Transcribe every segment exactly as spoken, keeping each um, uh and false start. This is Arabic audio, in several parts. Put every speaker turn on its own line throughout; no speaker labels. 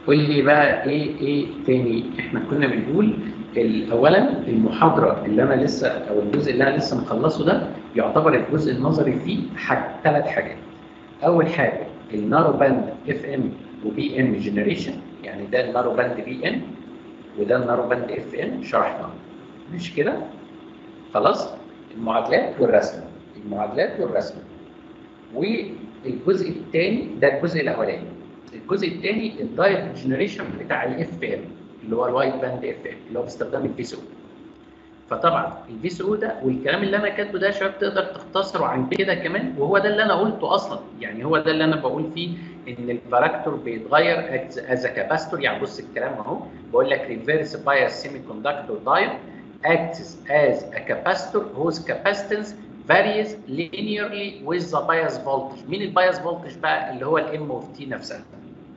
قول لي بقى ايه ايه تاني. احنا كنا بنقول اولا المحاضره اللي انا لسه او الجزء اللي انا لسه مخلصه ده يعتبر الجزء النظري فيه حاجه ثلاث حاجات. اول حاجه النارو باند اف ام وبي ام جنريشن، يعني ده النارو باند بي ام وده النارو باند اف ام شرحناه، مش كده؟ خلاص. المعادلات والرسم، المعادلات والرسم. والجزء الثاني ده الجزء الاولاني. الجزء الثاني الدايركت جنريشن بتاع الاف ام اللي هو الوايد باند اف ام اللي هو باستخدام الفي سي او. فطبعا الفي سي او ده والكلام اللي انا كاتبه ده يا شباب تقدر تختصره عن كده كمان، وهو ده اللي انا قلته اصلا. يعني هو ده اللي انا بقول فيه ان الفاراكتور بيتغير از كاباستور. يعني بص الكلام اهو بقول لك ريفيرس بايس سيمي كوندكتور دايود acts as a capacitor whose capacitance varies linearly with the bias voltage. مين البايس فولتج بقى؟ اللي هو الام اوف تي نفسها.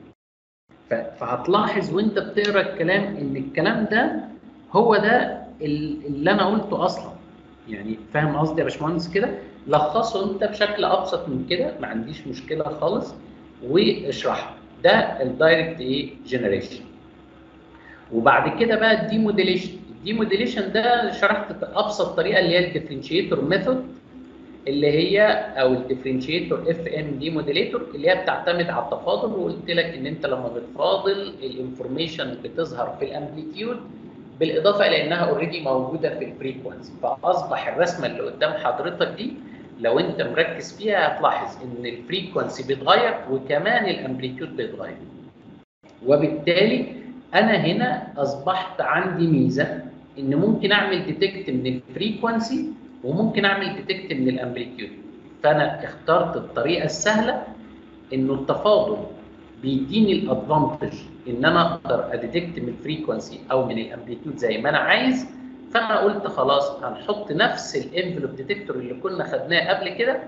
فهتلاحظ وانت بتقرا الكلام ان الكلام ده هو ده اللي انا قلته اصلا. يعني فاهم قصدي يا باشمهندس كده؟ لخصه انت بشكل ابسط من كده، ما عنديش مشكله خالص، واشرحه. ده الدايركت ايه جنريشن. وبعد كده بقى الدي موديليشن. الدي موديليشن ده شرحت ابسط طريقه اللي هي الديفرنشيتور ميثود، اللي هي او الديفرنشيتور اف ام دي موديليتور اللي هي بتعتمد على التفاضل. وقلت لك ان انت لما بتفاضل الانفورميشن بتظهر في الامبليتيود بالاضافه الى انها اوريدي موجوده في الفريكونسي. فاصبح الرسمه اللي قدام حضرتك دي لو انت مركز فيها هتلاحظ ان الفريكونسي بيتغير وكمان الامبليتيود بيتغير. وبالتالي انا هنا اصبحت عندي ميزه ان ممكن اعمل ديتكت من الفريكونسي وممكن اعمل ديتكت من الامبليتيود. فانا اخترت الطريقه السهله انه التفاضل بيديني الادفانتج ان انا اقدر اديتكت من الفريكونسي او من الامبليتيود زي ما انا عايز. فانا قلت خلاص هنحط نفس الانفلوب ديتكتور اللي كنا خدناه قبل كده،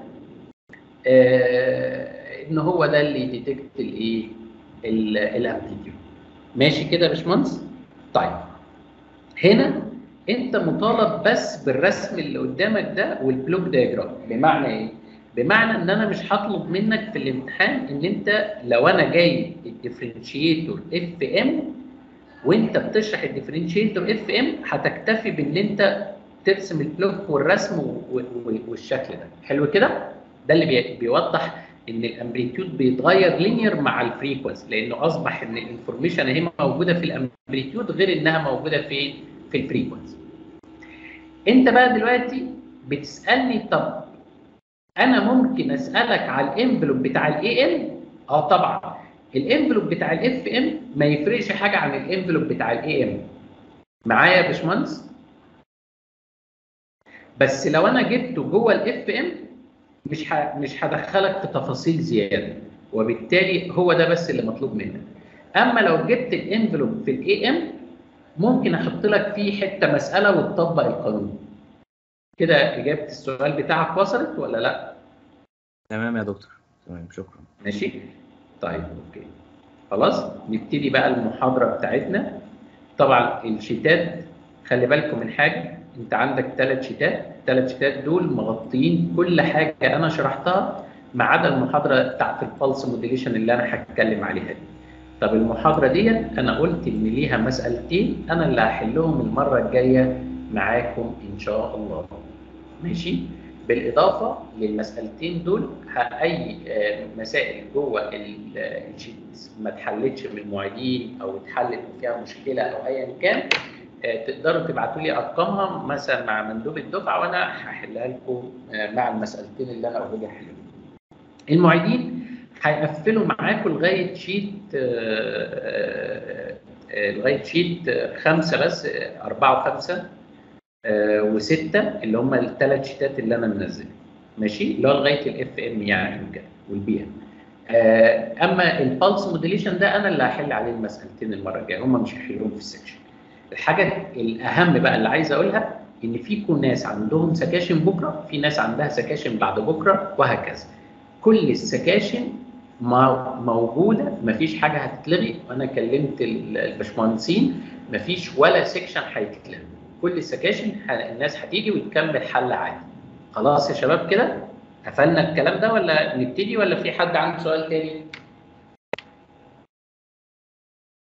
آه ان هو ده اللي يديتكت الايه الامبليتيود. ماشي كده يا باشمهندس؟ طيب هنا انت مطالب بس بالرسم اللي قدامك ده والبلوك دايجرام. بمعنى ايه؟ بمعنى ان انا مش هطلب منك في الامتحان ان انت لو انا جاي الديفرنشيتور اف ام وانت بتشرح الديفرنشيتور اف ام هتكتفي بان انت ترسم البلوك والرسم والشكل ده. حلو كده؟ ده اللي بيوضح ان الامبليتيود بيتغير لينير مع الفريكونسي، لانه اصبح ان الانفورميشن اهي موجوده في الامبليتيود غير انها موجوده في في الفريكونسي. انت بقى دلوقتي بتسالني طب انا ممكن اسالك على الانفلوب بتاع الاي ام؟ اه طبعا. الانفلوب بتاع الاف ام ما يفرقش حاجه عن الانفلوب بتاع الاي ام. معايا يا باشمهندس؟ بس لو انا جبته جوه الاف ام مش ه... مش هدخلك في تفاصيل زياده، وبالتالي هو ده بس اللي مطلوب منك. اما لو جبت الانفلوب في الاي ام ممكن احط لك فيه حته مساله وتطبق القانون. كده اجابه السؤال بتاعك وصلت ولا لا؟
تمام يا دكتور، تمام، شكرا.
ماشي. طيب اوكي خلاص نبتدي بقى المحاضره بتاعتنا. طبعا الشيتات خلي بالكم من حاجه، انت عندك ثلاث شيتات، الثلاث شيتات دول مغطيين كل حاجه انا شرحتها ما عدا المحاضره بتاعت البلس موديليشن اللي انا هتكلم عليها دي. طب المحاضره ديت انا قلت ان ليها مسالتين انا اللي هحلهم المره الجايه معاكم ان شاء الله. ماشي. بالاضافه للمسالتين دول اي مسائل جوه الشيت ما اتحلتش من المعيدين او اتحلت وفيها مشكله او ايا كان تقدروا تبعتوا لي ارقامها مثلا مع مندوب الدفعه وانا هحلها لكم مع المسالتين اللي انا اوريدي هحلهم. المعيدين هيقفلوا معاكم لغايه شيت لغايه شيت خمسه بس، اربعه وخمسه وسته اللي هم الثلاث شيتات اللي انا منزلها. ماشي، اللي هو لغايه الاف ام يعني وكده والبي ام. اما البلس موديليشن ده انا اللي هحل عليه المسالتين المره الجايه، هم مش هيحلوهم في السكشن. الحاجه الاهم بقى اللي عايز اقولها ان فيكم ناس عندهم سكاشن بكره، في ناس عندها سكاشن بعد بكره وهكذا. كل السكاشن موجوده، مفيش حاجه هتتلغي، وانا كلمت الباشمهندسين مفيش ولا سكشن هيتلغي. كل السكاشن الناس هتيجي وتكمل حل عادي. خلاص يا شباب كده قفلنا الكلام ده ولا نبتدي ولا في حد عنده سؤال تاني؟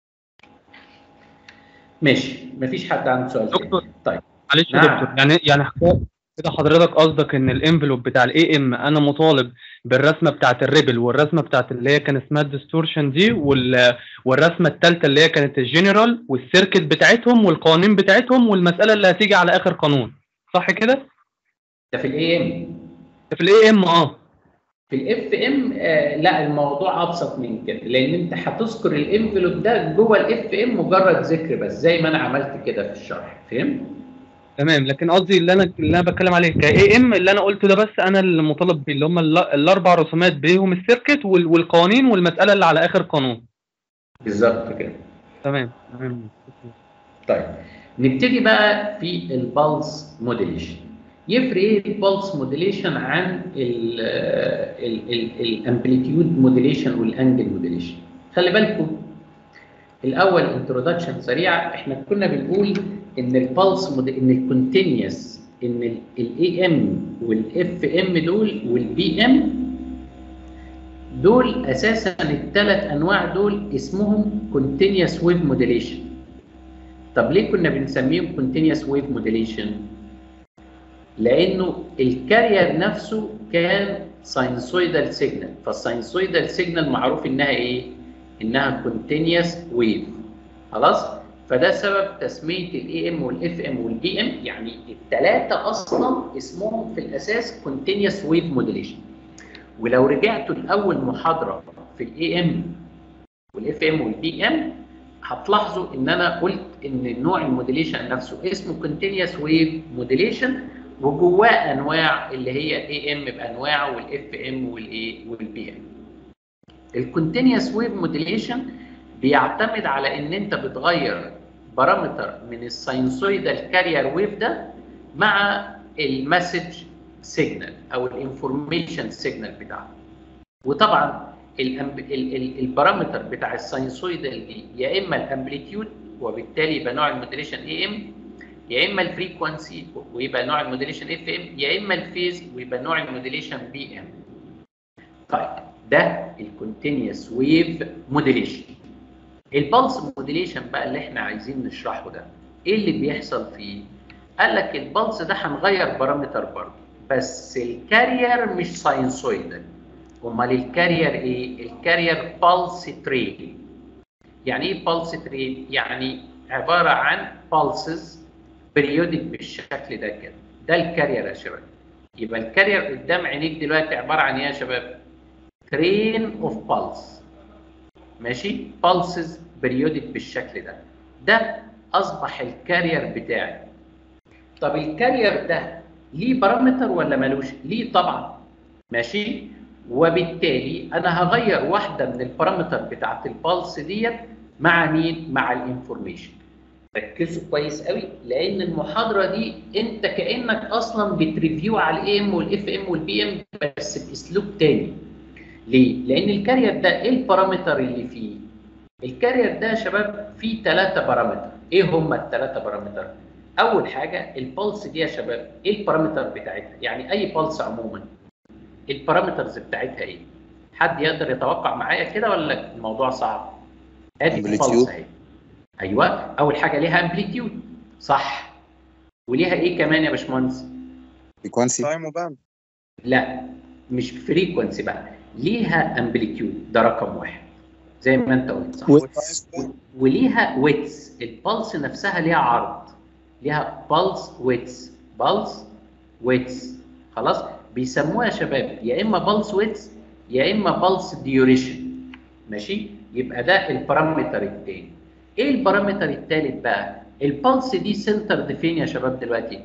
ماشي، مفيش حد عنده سؤال
دكتور
تاني. طيب
معلش يا
نعم.
دكتور، يعني يعني كده حضرتك قصدك ان الانفلوب بتاع الاي ام انا مطالب بالرسمه بتاعت الريبل والرسمه بتاعت اللي هي كان اسمها الديستورشن دي وال... والرسمه الثالثه اللي هي كانت الجنرال والسيركت بتاعتهم والقوانين بتاعتهم والمساله اللي هتيجي على اخر قانون، صح كده؟
ده في الاي ام.
في الاي ام اه
في الاف ام آه لا، الموضوع ابسط من كده، لان انت هتذكر الانفلوب ده جوه الاف ام مجرد ذكر بس، زي ما انا عملت كده في الشرح. فهمت؟ اللي
لكن قصدي اللي انا اللي انا بتكلم عليه كاي ام اللي انا قلته ده، بس انا اللي مطالب بيه اللي هم ال- الاربع رسومات بيهم السيركت وال- والقوانين والمساله اللي على اخر قانون.
بالظبط كده.
تمام تمام.
طيب نبتدي بقى في البلس موديليشن. يفرق ايه البلس موديليشن عن الامبليتيود موديليشن والانجل موديليشن؟ خلي بالكم الاول انترودكشن سريع. احنا كنا بنقول ان البلس ان الكونتينيوس ان الاي ام والاف ام دول والبي ام دول اساسا الثلاث انواع دول اسمهم كونتينيوس ويف موديليشن. طب ليه كنا بنسميهم كونتينيوس ويف موديليشن؟ لانه الكارير نفسه كان ساينسويدال سيجنال، فالساينسويدال سيجنال معروف انها ايه؟ انها كونتينيوس ويف. خلاص؟ فده سبب تسميه الاي ام والاف ام والبي ام، يعني الثلاثه اصلا اسمهم في الاساس كونتينيوس ويف موديليشن. ولو رجعتوا لاول محاضره في الاي ام والاف ام والبي ام هتلاحظوا ان انا قلت ان نوع الموديليشن نفسه اسمه كونتينيوس ويف موديليشن، وجواه انواع اللي هي اي ام بانواعه والاف ام والايه والبي ام. الكونتينيوس ويف موديليشن بيعتمد على ان انت بتغير بارامتر من الساينسويدال كارير ويف ده مع المسج سيجنال او الانفورميشن سيجنال بتاعه. وطبعا البارامتر بتاع الساينسويدال دي يا اما الامبليتيود وبالتالي يبقى نوع الموديليشن اي ام، يا اما الفريكوانسي ويبقى نوع الموديليشن اف ام، يا اما الفيز ويبقى نوع الموديليشن بي ام. طيب ده الكونتينيوس ويف موديليشن. البلس موديليشن بقى اللي احنا عايزين نشرحه ده ايه اللي بيحصل فيه؟ قال لك البلس ده هنغير بارامتر برضه بس الكارير مش ساينسويدال. امال الكارير ايه؟ الكارير بالس تريل. يعني ايه بالس تريل؟ يعني عباره عن بالسز بريودك بالشكل ده كده. ده الكارير يا شباب. يبقى الكارير قدام عينيك دلوقتي عباره عن ايه يا شباب؟ ترين اوف بالس. ماشي؟ بالسز بريودك بالشكل ده. ده اصبح الكارير بتاعي. طب الكارير ده ليه بارامتر ولا ملوش؟ ليه طبعا. ماشي؟ وبالتالي انا هغير واحده من البارامتر بتاعت البلس ديت مع مين؟ مع الانفورميشن. ركزوا كويس قوي لان المحاضره دي انت كانك اصلا بتريفيو على الاي ام والاف ام والبي ام بس باسلوب تاني. ليه؟ لان الكارير ده ايه البارامتر اللي فيه؟ الكارير ده يا شباب فيه ثلاثه بارامتر. ايه هم الثلاثه بارامتر؟ اول حاجه البلس دي يا شباب ايه البارامتر بتاعتها؟ يعني اي بلس عموما البارامترز بتاعتها ايه؟ حد يقدر يتوقع معايا كده ولا الموضوع صعب؟ ادي البلس اهي. ايوه، اول حاجه ليها امبليتيود صح. وليها ايه كمان يا باشمهندس؟
فريكوانسي.
تايم وباند.
لا مش فريكوانسي بقى، ليها امبليتيود ده رقم واحد زي ما انت قلت صح. وليها ويتس، البلس نفسها ليها عرض، ليها بلس ويتس. بلس ويتس خلاص بيسموها يا شباب يا اما بلس ويتس يا اما بلس ديوريشن. ماشي؟ يبقى ده البارامتر الثاني. ايه البارامتر الثالث بقى؟ البلس دي سنترد فين يا شباب دلوقتي؟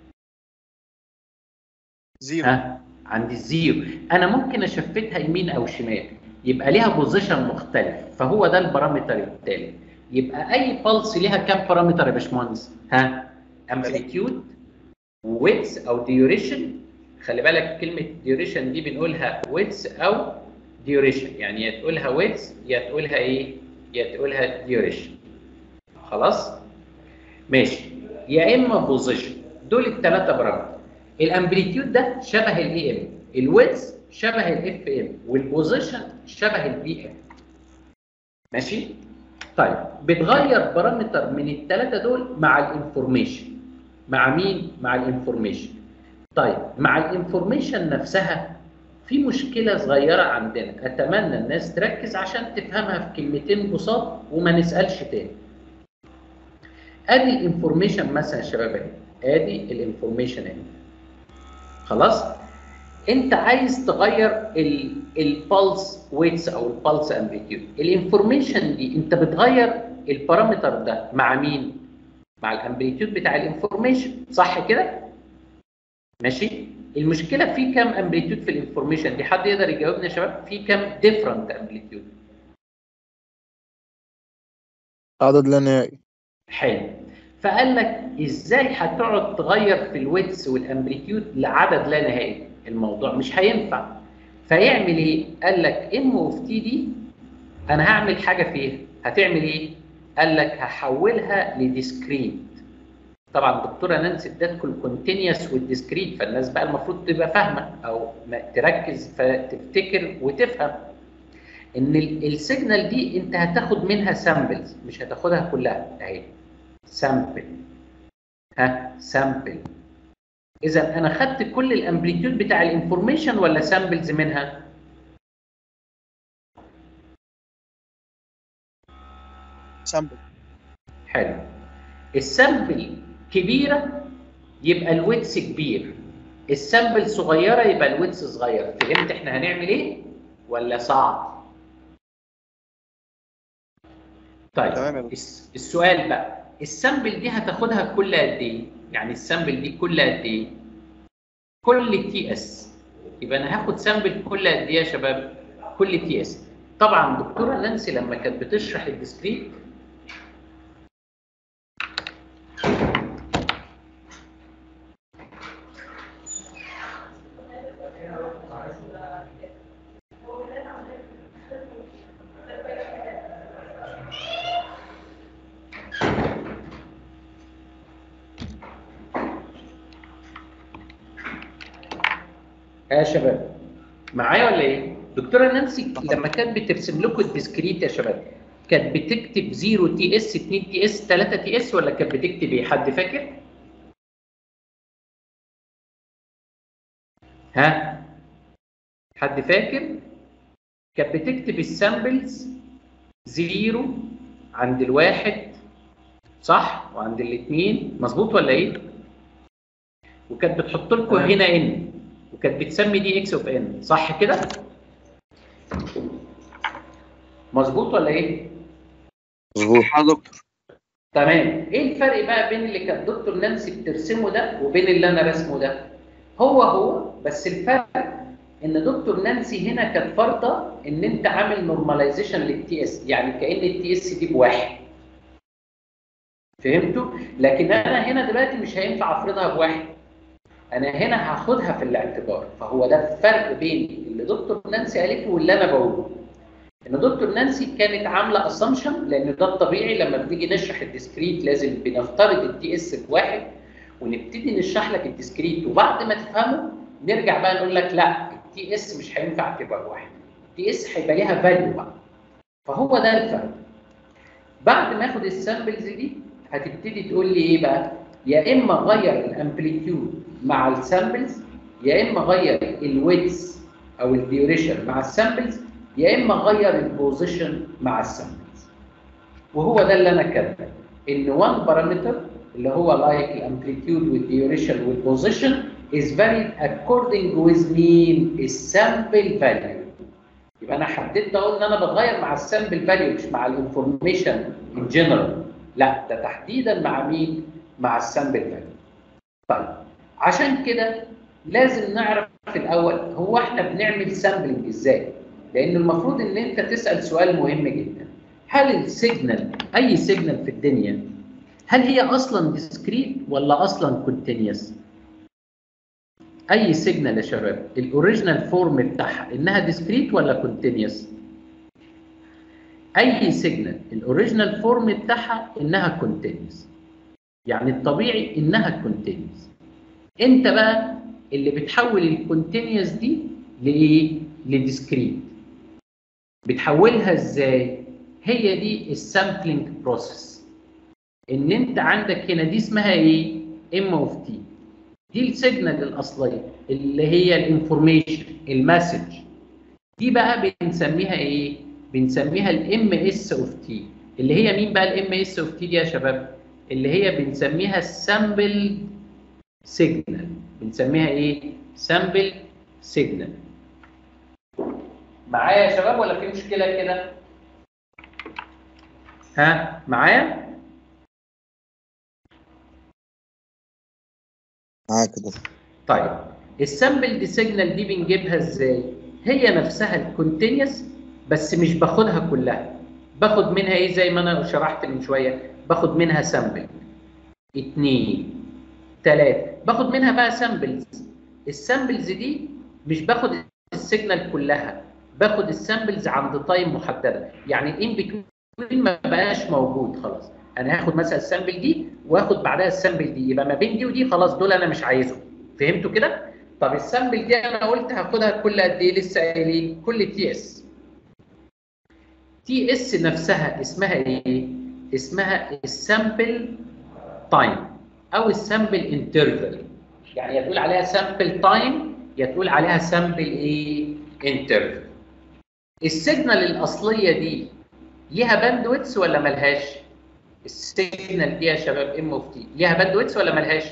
زيرو.
ها عند الزيرو. انا ممكن اشفتها يمين او شمال يبقى ليها بوزيشن مختلف، فهو ده البارامتر الثالث. يبقى اي بلس ليها كام بارامتر يا باشمهندس؟ ها امبليتيود ويتس او ديوريشن. خلي بالك كلمه ديوريشن دي بنقولها ويتس او ديوريشن، يعني يا تقولها ويتس يا تقولها ايه؟ يا تقولها ديوريشن. خلاص؟ ماشي. يا اما بوزيشن. دول الثلاثه بارامتر. الامبليتيود ده شبه الاي ام، الويتس شبه الاف ام، والبوزيشن شبه البي ام. ماشي؟ طيب بتغير بارامتر من الثلاثه دول مع الانفورميشن. مع مين؟ مع الانفورميشن. طيب مع الانفورميشن نفسها في مشكله صغيره عندنا، اتمنى الناس تركز عشان تفهمها في كلمتين بساط وما نسالش تاني. ادي الانفورميشن مثلا يا شباب اهي، ادي الانفورميشن اهي. خلاص؟ انت عايز تغير البلس ويتس او البلس امبليتيود. الانفورميشن دي انت بتغير البارامتر ده مع مين؟ مع الامبليتيود بتاع الانفورميشن، صح كده؟ ماشي؟ المشكله في كام امبليتيود في الانفورميشن دي؟ حد يقدر يجاوبني يا شباب؟ في كام ديفرنت امبليتيود؟
عدد لا نهائي.
حلو. فقال لك ازاي هتقعد تغير في الويتس والامبليتيود لعدد لا نهائي؟ الموضوع مش هينفع. فيعمل ايه؟ قال لك ام اوف تي دي انا هعمل حاجه فيها، هتعمل ايه؟ قال لك هحولها لديسكريت. طبعا الدكتوره نانسي ادتكم الكونتينيوس والديسكريت، فالناس بقى المفروض تبقى فاهمه او تركز فتفتكر وتفهم ان السيجنال دي انت هتاخد منها سامبلز، مش هتاخدها كلها اهي. سامبل، ها سامبل. اذا انا خدت كل الامبليتيود بتاع الانفورميشن ولا سامبلز منها؟
سامبل.
حلو. السامبل كبيره يبقى الويتس كبير، السامبل صغيره يبقى الويتس صغير. فهمت احنا هنعمل ايه ولا صعب؟ طيب
تمام.
السؤال بقى، السامبل دي هتاخدها كل قد ايه؟ يعني السامبل دي كل قد ايه؟ كل تي اس. يبقى انا هاخد سامبل كل قد ايه يا شباب؟ كل تي اس. طبعا دكتوره نانسي لما كانت بتشرح الديسكريت يا شباب معايا ولا ايه؟ دكتوره نانسي لما كانت بترسم لكم الديسكريت يا شباب كانت بتكتب صفر تي اس اتنين تي اس تلاتة تي اس ولا كانت بتكتب ايه؟ حد فاكر؟ ها؟ حد فاكر؟ كانت بتكتب السامبلز زيرو عند الواحد صح؟ وعند الاثنين مظبوط ولا ايه؟ وكانت بتحط لكم هنا ان وكانت بتسمي دي اكس اوف ان صح كده؟ مظبوط ولا ايه؟
مظبوط يا دكتور.
تمام. ايه الفرق بقى بين اللي كانت دكتور نانسي بترسمه ده وبين اللي انا رسمه ده؟ هو هو بس الفرق ان دكتور نانسي هنا كانت فرضه ان انت عامل نورماليزيشن للتي اس، يعني كأن التي اس دي بواحد. فهمتوا؟ لكن انا هنا دلوقتي مش هينفع افرضها بواحد. انا هنا هاخدها في الاعتبار، فهو ده الفرق بين اللي دكتور نانسي قالته واللي انا بقوله. ان دكتور نانسي كانت عامله اسامبشن، لان ده الطبيعي لما بنيجي نشرح الديسكريت لازم بنفترض التي اس بواحد ونبتدي نشرح لك الديسكريت، وبعد ما تفهمه نرجع بقى نقول لك لا التي اس مش هينفع تبقى بواحد، التي اس هيبقى ليها فاليو بقى. فهو ده الفرق. بعد ما اخد السامبلز دي هتبتدي تقول لي ايه بقى؟ يا اما غير الامبليتيود مع السامبلز، يا اما غير الويتس او الديوريشن مع السامبلز، يا اما غير البوزيشن مع السامبلز. وهو ده اللي انا كاتبه، ان وان بارامتر اللي هو لايك الامبليتيود والديوريشن والبوزيشن is varied according with مين؟ السامبل فاليو. يبقى انا حددت اقول ان انا بتغير مع السامبل فاليو مش مع الانفورميشن ان جنرال، لا ده تحديدا مع مين؟ مع السامبل فاليو. طيب عشان كده لازم نعرف في الاول هو احنا بنعمل سامبلنج ازاي؟ لان المفروض ان انت تسال سؤال مهم جدا، هل السيجنال اي سيجنال في الدنيا هل هي اصلا ديسكريت ولا اصلا كونتينيوس؟ اي سيجنال يا شباب الاوريجينال فورم بتاعها انها ديسكريت ولا كونتينيوس؟ اي سيجنال الاوريجينال فورم بتاعها انها كونتينيوس، يعني الطبيعي انها كونتينيوس. انت بقى اللي بتحول الكونتينيوس دي لايه؟ لديسكريت. بتحولها ازاي؟ هي دي السامبلنج بروسيس. ان انت عندك هنا دي اسمها ايه؟ ام اوف تي. دي السيجنال الاصليه اللي هي الانفورميشن المسج. دي بقى بنسميها ايه؟ بنسميها الام اس اوف تي. اللي هي مين بقى الام اس اوف تي دي يا شباب؟ اللي هي بنسميها السامبل سيجنال. بنسميها ايه؟ سامبل سيجنال. معايا يا شباب ولا في مشكله كده؟ ها معايا؟
معاك كده.
طيب السامبل دي سيجنال دي بنجيبها ازاي؟ هي نفسها الكونتينيوس بس مش باخدها كلها. باخد منها ايه زي ما انا شرحت من شويه؟ باخد منها سامبل اتنين تلاته، باخد منها بقى سامبلز. السامبلز دي مش باخد السيجنال كلها، باخد السامبلز عند تايم محدده، يعني الان بتوين ما بقاش موجود خلاص. انا هاخد مثلا السامبل دي واخد بعدها السامبل دي، يبقى ما بين دي ودي خلاص دول انا مش عايزهم. فهمتوا كده؟ طب السامبل دي انا قلت هاخدها كل قد ايه؟ لسه قايلين كل تي اس. تي اس نفسها اسمها ايه؟ اسمها السامبل تايم او السامبل انترفال. يعني يا تقول عليها سامبل تايم يا تقول عليها سامبل ايه؟ انترفال. السيجنال الاصليه دي ليها باندويتس ولا ملهاش؟ السيجنال دي يا شباب ام اوف تي ليها باندويتس ولا ملهاش؟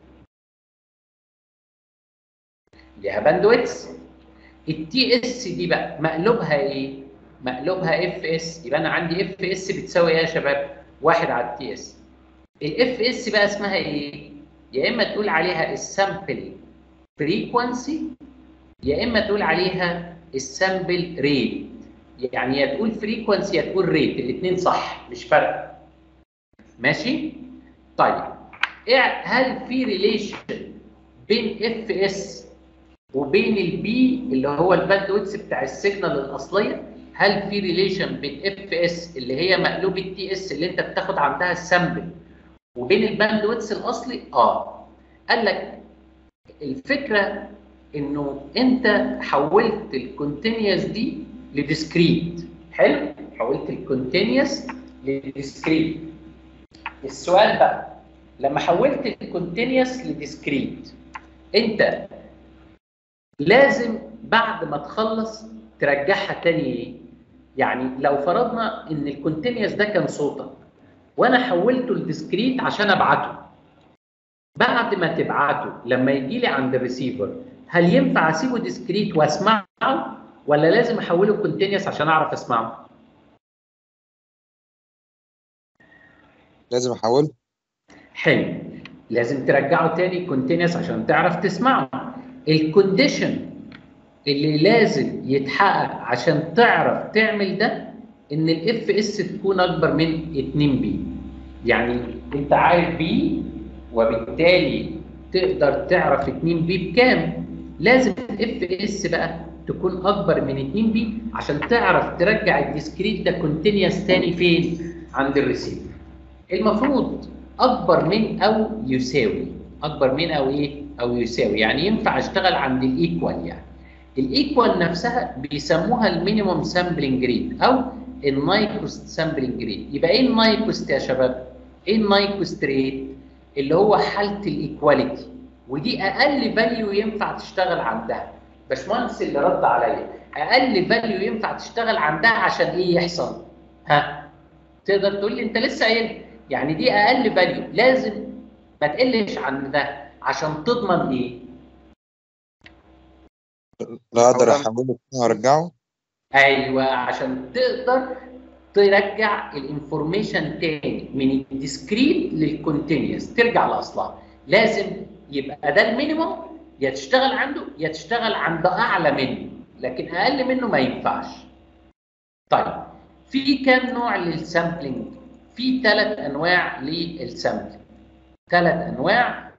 ليها باندويتس. التي اس دي بقى مقلوبها ايه؟ مقلوبها اف اس. يبقى انا عندي اف اس بتساوي ايه يا شباب؟ واحد على التي اس. الاف اس بقى اسمها ايه؟ يا اما تقول عليها السامبل فريكوانسي يا اما تقول عليها السامبل ريت. يعني يا تقول فريكوانسي يا تقول ريت، الاثنين صح مش فارقه. ماشي؟ طيب إيه هل في ريليشن بين اف اس وبين البي اللي هو الباندويتس بتاع السيجنال الاصليه؟ هل في ريليشن بين اف اس اللي هي مقلوب التي اس اللي انت بتاخد عندها السامبل وبين الباندويتس الاصلي؟ اه. قال لك الفكره انه انت حولت الكونتينيوس دي لديسكريت. حلو؟ حولت الكونتينيوس لديسكريت. السؤال بقى لما حولت الكونتينيوس لديسكريت انت لازم بعد ما تخلص ترجعها تاني ايه؟ يعني لو فرضنا ان الكونتينيوس ده كان صوتك وانا حولته لديسكريت عشان ابعته، بعد ما تبعته لما يجي لي عند الريسيفر هل ينفع اسيبه ديسكريت واسمعه ولا لازم احوله كونتينيوس عشان اعرف اسمعه؟
لازم احوله.
حلو، لازم ترجعه تاني كونتينيوس عشان تعرف تسمعه. الكونديشن اللي لازم يتحقق عشان تعرف تعمل ده ان الاف اس تكون اكبر من اتنين بي. يعني انت عارف بي وبالتالي تقدر تعرف اتنين بي بكام. لازم اف اس بقى تكون اكبر من اتنين بي عشان تعرف ترجع الديسكريت ده كونتينيوس تاني فين؟ عند الريسيفر. المفروض اكبر من او يساوي. اكبر من او ايه؟ او يساوي، يعني ينفع اشتغل عند الايكوال. يعني الايكوال نفسها بيسموها المينيموم سامبلنج ريت او النايكوست سامبلنج ريت. يبقى ايه النايكوست يا شباب؟ ايه النايكوست ريت؟ اللي هو حاله الايكواليتي، ودي اقل فاليو ينفع تشتغل عندها. باشمهندس اللي رد عليا، اقل فاليو ينفع تشتغل عندها عشان ايه يحصل؟ ها؟ تقدر تقول لي انت لسه قايل يعني دي اقل فاليو لازم ما تقلش عن ده عشان تضمن ايه؟
لا اقدر احوله وارجعه.
ايوه، عشان تقدر ترجع الانفورميشن تاني من الديسكريت للكونتينيوس، ترجع لاصلها. لازم يبقى ده المينيموم يا تشتغل عنده يا تشتغل عند اعلى منه، لكن اقل منه ما ينفعش. طيب في كام نوع للسامبلنج؟ في ثلاث انواع للسامبلنج. ثلاث انواع.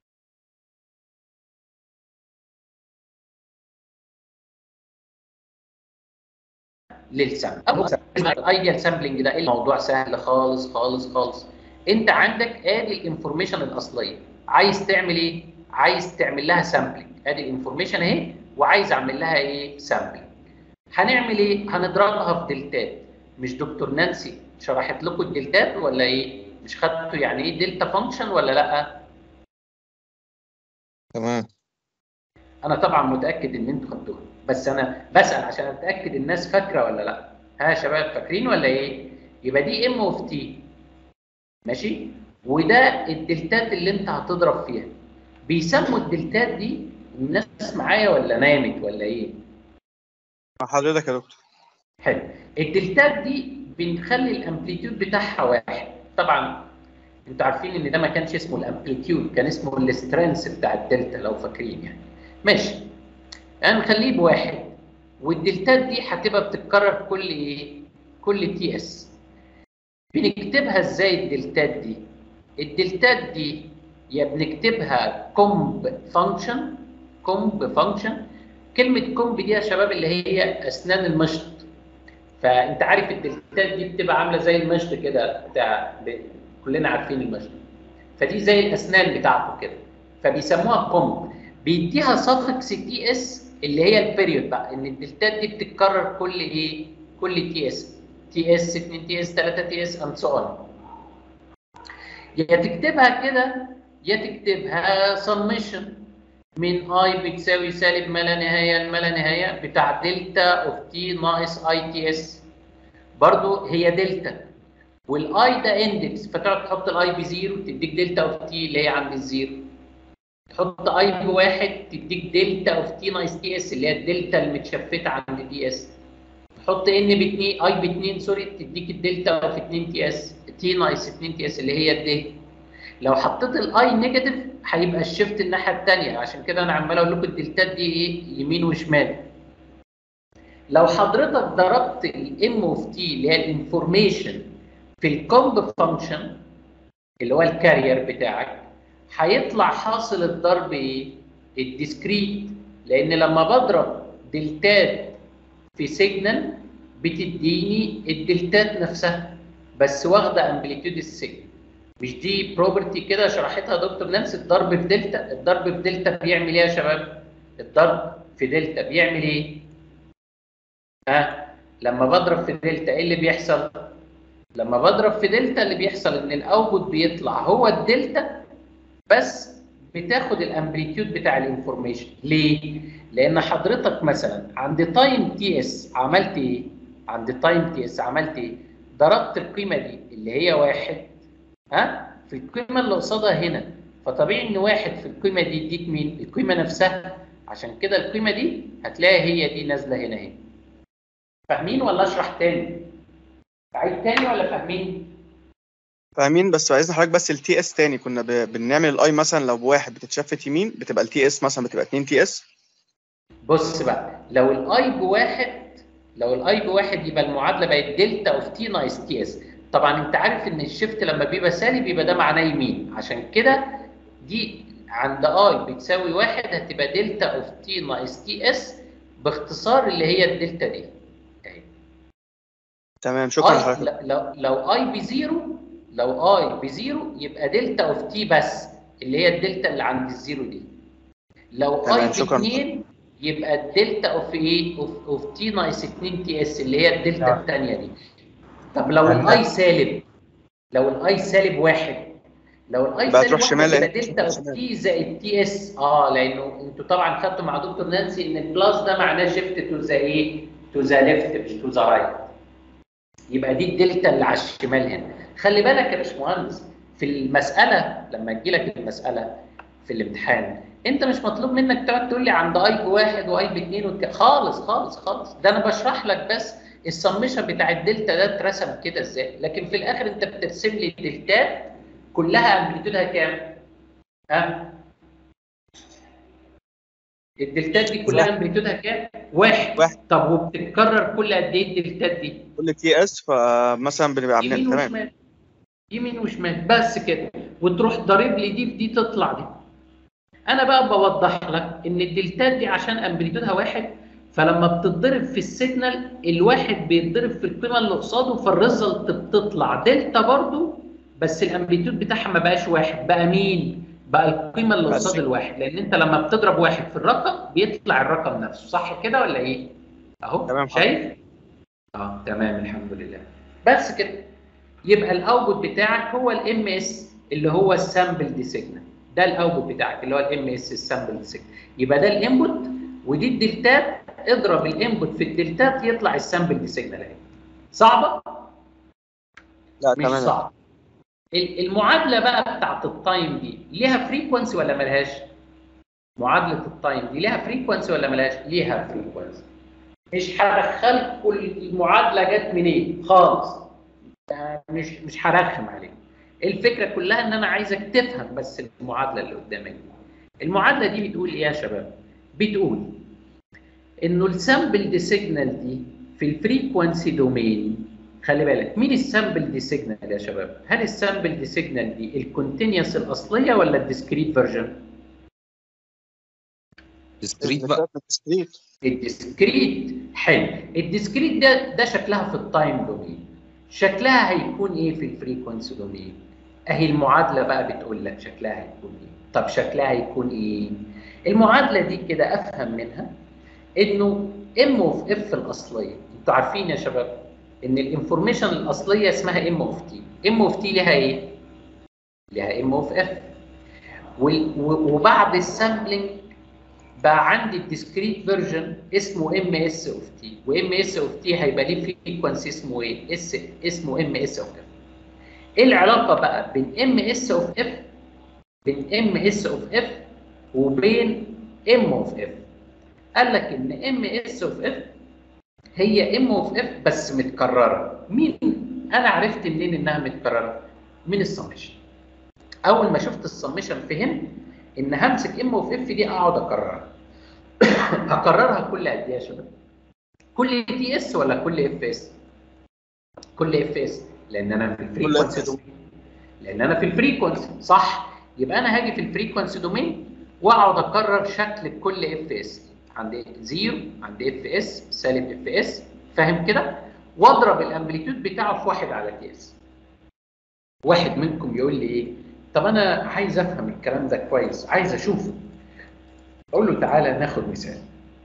للسامبل. الايديال سامبلنج ده الموضوع سهل خالص خالص خالص. انت عندك ادي الانفورميشن الاصليه، عايز تعمل ايه؟ عايز تعمل لها سامبلنج. ادي الانفورميشن اهي وعايز اعمل لها ايه؟ سامبلنج. هنعمل ايه؟ هنضربها في دلتات. مش دكتور نانسي شرحت لكم الدلتات ولا ايه؟ مش خدتوا يعني ايه دلتا فانكشن ولا لا؟
تمام.
انا طبعا متاكد ان انتوا خدتوها، بس انا بسال عشان اتاكد الناس فاكره ولا لا. ها يا شباب فاكرين ولا ايه؟ يبقى دي ام اوف تي، ماشي؟ وده الدلتات اللي انت هتضرب فيها. بيسموا الدلتات دي، الناس معايا ولا نامت ولا ايه؟
مع حضرتك يا دكتور.
حلو. الدلتات دي بنخلي الامبليتيود بتاعها واحد. طبعا انتوا عارفين ان ده ما كانش اسمه الامبليتيود، كان اسمه السترينث بتاع الدلتا لو فاكرين يعني. ماشي. هنخليه بواحد، والدلتات دي هتبقى بتتكرر كل ايه؟ كل تي اس. بنكتبها ازاي الدلتات دي؟ الدلتات دي يا بنكتبها كومب فانكشن، كومب فانكشن. كلمه كومب دي يا شباب اللي هي اسنان المشط. فانت عارف الدلتات دي بتبقى عامله زي المشط كده بتاع، كلنا عارفين المشط. فدي زي الاسنان بتاعته كده، فبيسموها كومب. بيديها suffix تي اس اللي هي البيريود بقى، ان الدلتات دي بتتكرر كل ايه؟ كل تي اس، تي اس اتنين تي اس تلاتة تي اس اند سو اون. يا تكتبها كده يا تكتبها سميشن من اي بتساوي سالب ما لا نهايه لما لا نهايه بتاع دلتا اوف تي ناقص اي تي اس. برضو هي دلتا والاي ده اندكس، فتقعد تحط الاي بزيرو تديك دلتا اوف تي اللي هي عند الزيرو. تحط اي بواحد تديك دلتا اوف تي ناقص تي اس اللي هي الدلتا المتشفته عند تي اس. تحط ان باتنين اي باتنين سوري تديك الدلتا اوف اتنين تي اس، تي ناقص اتنين تي اس اللي هي الدلتا. لو حطيت الاي نيجاتيف هيبقى الشيفت الناحيه الثانيه، عشان كده انا عمال اقول لكم الدلتات دي ايه؟ يمين وشمال. لو حضرتك ضربت الام اوف تي اللي هي الانفورميشن في الكومب فانكشن اللي هو الكارير بتاعك، هيطلع حاصل الضرب ايه؟ الديسكريت. لان لما بضرب دلتات في سيجنال بتديني الدلتات نفسها بس واخده امبليتيود السيجنال. مش دي بروبرتي كده شرحتها دكتور نانسي؟ الضرب في دلتا، الضرب في دلتا بيعمل ايه يا شباب؟ الضرب في دلتا بيعمل ايه؟ ها؟ لما بضرب في دلتا ايه اللي بيحصل؟ لما بضرب في دلتا اللي بيحصل ان الاوتبوت بيطلع هو الدلتا بس بتاخد الامبليتيود بتاع الانفورميشن. ليه؟ لان حضرتك مثلا عند تايم تي اس عملت ايه؟ عند تايم تي اس عملت ايه؟ ضربت القيمه دي اللي هي واحد ها في القيمه اللي قصادها هنا، فطبيعي ان واحد في القيمه دي يديك مين؟ القيمه نفسها. عشان كده القيمه دي هتلاقي هي دي نازله هنا اهي. فاهمين ولا اشرح تاني؟ عيد تاني ولا فاهمين؟
فاهمين، بس عايزين حضرتك بس التي اس تاني. كنا ب... بنعمل الاي مثلا لو بواحد بتتشفت يمين بتبقى التي اس مثلا بتبقى اتنين تي اس.
بص بقى، لو الاي بواحد لو الاي بواحد يبقى المعادله بقت دلتا اوف تي ناقص تي اس. طبعا انت عارف ان الشيفت لما بيبقى سالب يبقى ده معناه يمين، عشان كده دي عند اي بتساوي واحد هتبقى دلتا اوف تي ناقص تي اس باختصار اللي هي الدلتا دي.
تمام شكرا
لحضرتك.
لحضرتك.
لو لو اي بزيرو لو اي بزيرو يبقى دلتا اوف تي بس اللي هي الدلتا اللي عند الزيرو دي. لو اي باثنين يبقى الدلتا اوف ايه؟ اوف اوف تي ناقص اتنين تي اس اللي هي الدلتا الثانيه دي. طب لو الاي سالب لو الاي سالب واحد لو الاي سالب واحد يبقى دلتا اوف تي زائد تي اس. اه لانه انتوا طبعا خدتوا مع دكتور نانسي ان البلس ده معناه شيفت تو ذا ايه؟ تو ذا ليفت مش تو ذا رايت. يبقى دي الدلتا اللي على الشمال هنا. خلي بالك يا باشمهندس في المساله لما تجي لك المساله في الامتحان انت مش مطلوب منك تقعد تقول لي عند اي بواحد واي باثنين وك... خالص خالص خالص. ده انا بشرح لك بس السمشن بتاع الدلتا ده اترسم كده ازاي، لكن في الاخر انت بترسم لي الدلتات كلها امبليتودها كام؟ ها؟ الدلتات دي كلها امبليتودها كام؟ واحد.
واحد.
طب وبتتكرر كل قد ايه الدلتات دي؟
كل تي اس فمثلا بنبقى عاملين
يمين
تمام
وشمال يمين وشمال بس كده، وتروح ضارب لي دي في دي تطلع دي. انا بقى بوضح لك ان الدلتات دي عشان امبليتودها واحد، فلما بتتضرب في السيجنال الواحد بيتضرب في القيمه اللي قصاده، فالريزلت بتطلع دلتا برضو بس الامبليتود بتاعها ما بقاش واحد، بقى مين؟ بقى القيمه اللي قصاد الواحد، لان انت لما بتضرب واحد في الرقم بيطلع الرقم نفسه. صح كده ولا ايه؟ اهو
تمام
شايف؟ اه تمام الحمد لله. بس كده يبقى الاوتبوت بتاعك هو الام اس اللي هو السامبل دي سيجنال. ده الاوتبوت بتاعك اللي هو الام اس السامبل دي سيجنال. يبقى ده الانبوت ودي الدلتات، اضرب الانبوت في الدلتات يطلع السامبل دي سيجنال اهي. صعبه؟
لا
مش
تمام.
صعب. المعادله بقى بتاعت التايم دي ليها فريكونسي ولا ملهاش؟ معادله التايم دي ليها فريكونسي ولا ملهاش؟ ليها فريكونسي. مش هدخلكم المعادله جت منين خالص، مش مش هرخم عليك. الفكره كلها ان انا عايزك تفهم بس المعادله اللي قدامك. المعادله دي بتقول ايه يا شباب؟ بتقول انه السامبل دي سيجنال دي في الفريكونسي دومين. خلي بالك مين السامبل دي سيجنال يا شباب؟ هل السامبل دي سيجنال دي الكونتينيوس الاصليه ولا الديسكريت فيرجن؟
ديسكريت بقى.
ديسكريت.
الديسكريت. حلو. الديسكريت ده ده شكلها في التايم دومين. شكلها هيكون ايه في الفريكونسي دومين؟ اهي المعادله بقى بتقول لك شكلها هيكون ايه. طب شكلها هيكون ايه؟ المعادله دي كده افهم منها انه ام اوف اف الاصليه. انتوا عارفين يا شباب ان الانفورميشن الاصليه اسمها ام اوف تي. ام اوف تي ليها ايه؟ ليها ام اوف اف. وبعد السامبلنج بقى عندي الديسكريت فيرجن اسمه ام اس اوف تي، وام اس اوف تي هيبقى ليه فريكونسي اسمه ايه؟ اس اسمه ام اس اوف اف. ايه العلاقه بقى بين ام اس اوف اف بين ام اس اوف اف وبين ام اوف اف؟ قال لك ان ام اس اوف اف هي ام اوف اف بس متكرره. مين انا عرفت منين انها متكرره؟ من السمشن. اول ما شفت السمشن فهمت ان همسك ام اوف اف دي اقعد اكررها. هكررها كل قد ايه يا شباب؟ كل تي اس ولا كل اف اس؟ كل اف اس، لان انا في الفريكونسي دومين. لان انا في الفريكونسي صح. يبقى انا هاجي في الفريكونسي دومين واقعد اكرر شكل كل اف اس. عندي زيرو، عندي اف اس، سالب اف اس، فاهم كده؟ واضرب الامبليتيود بتاعه في واحد على تي اس. واحد منكم يقول لي ايه؟ طب انا عايز افهم الكلام ده كويس، عايز اشوفه. اقول له تعالى ناخد مثال.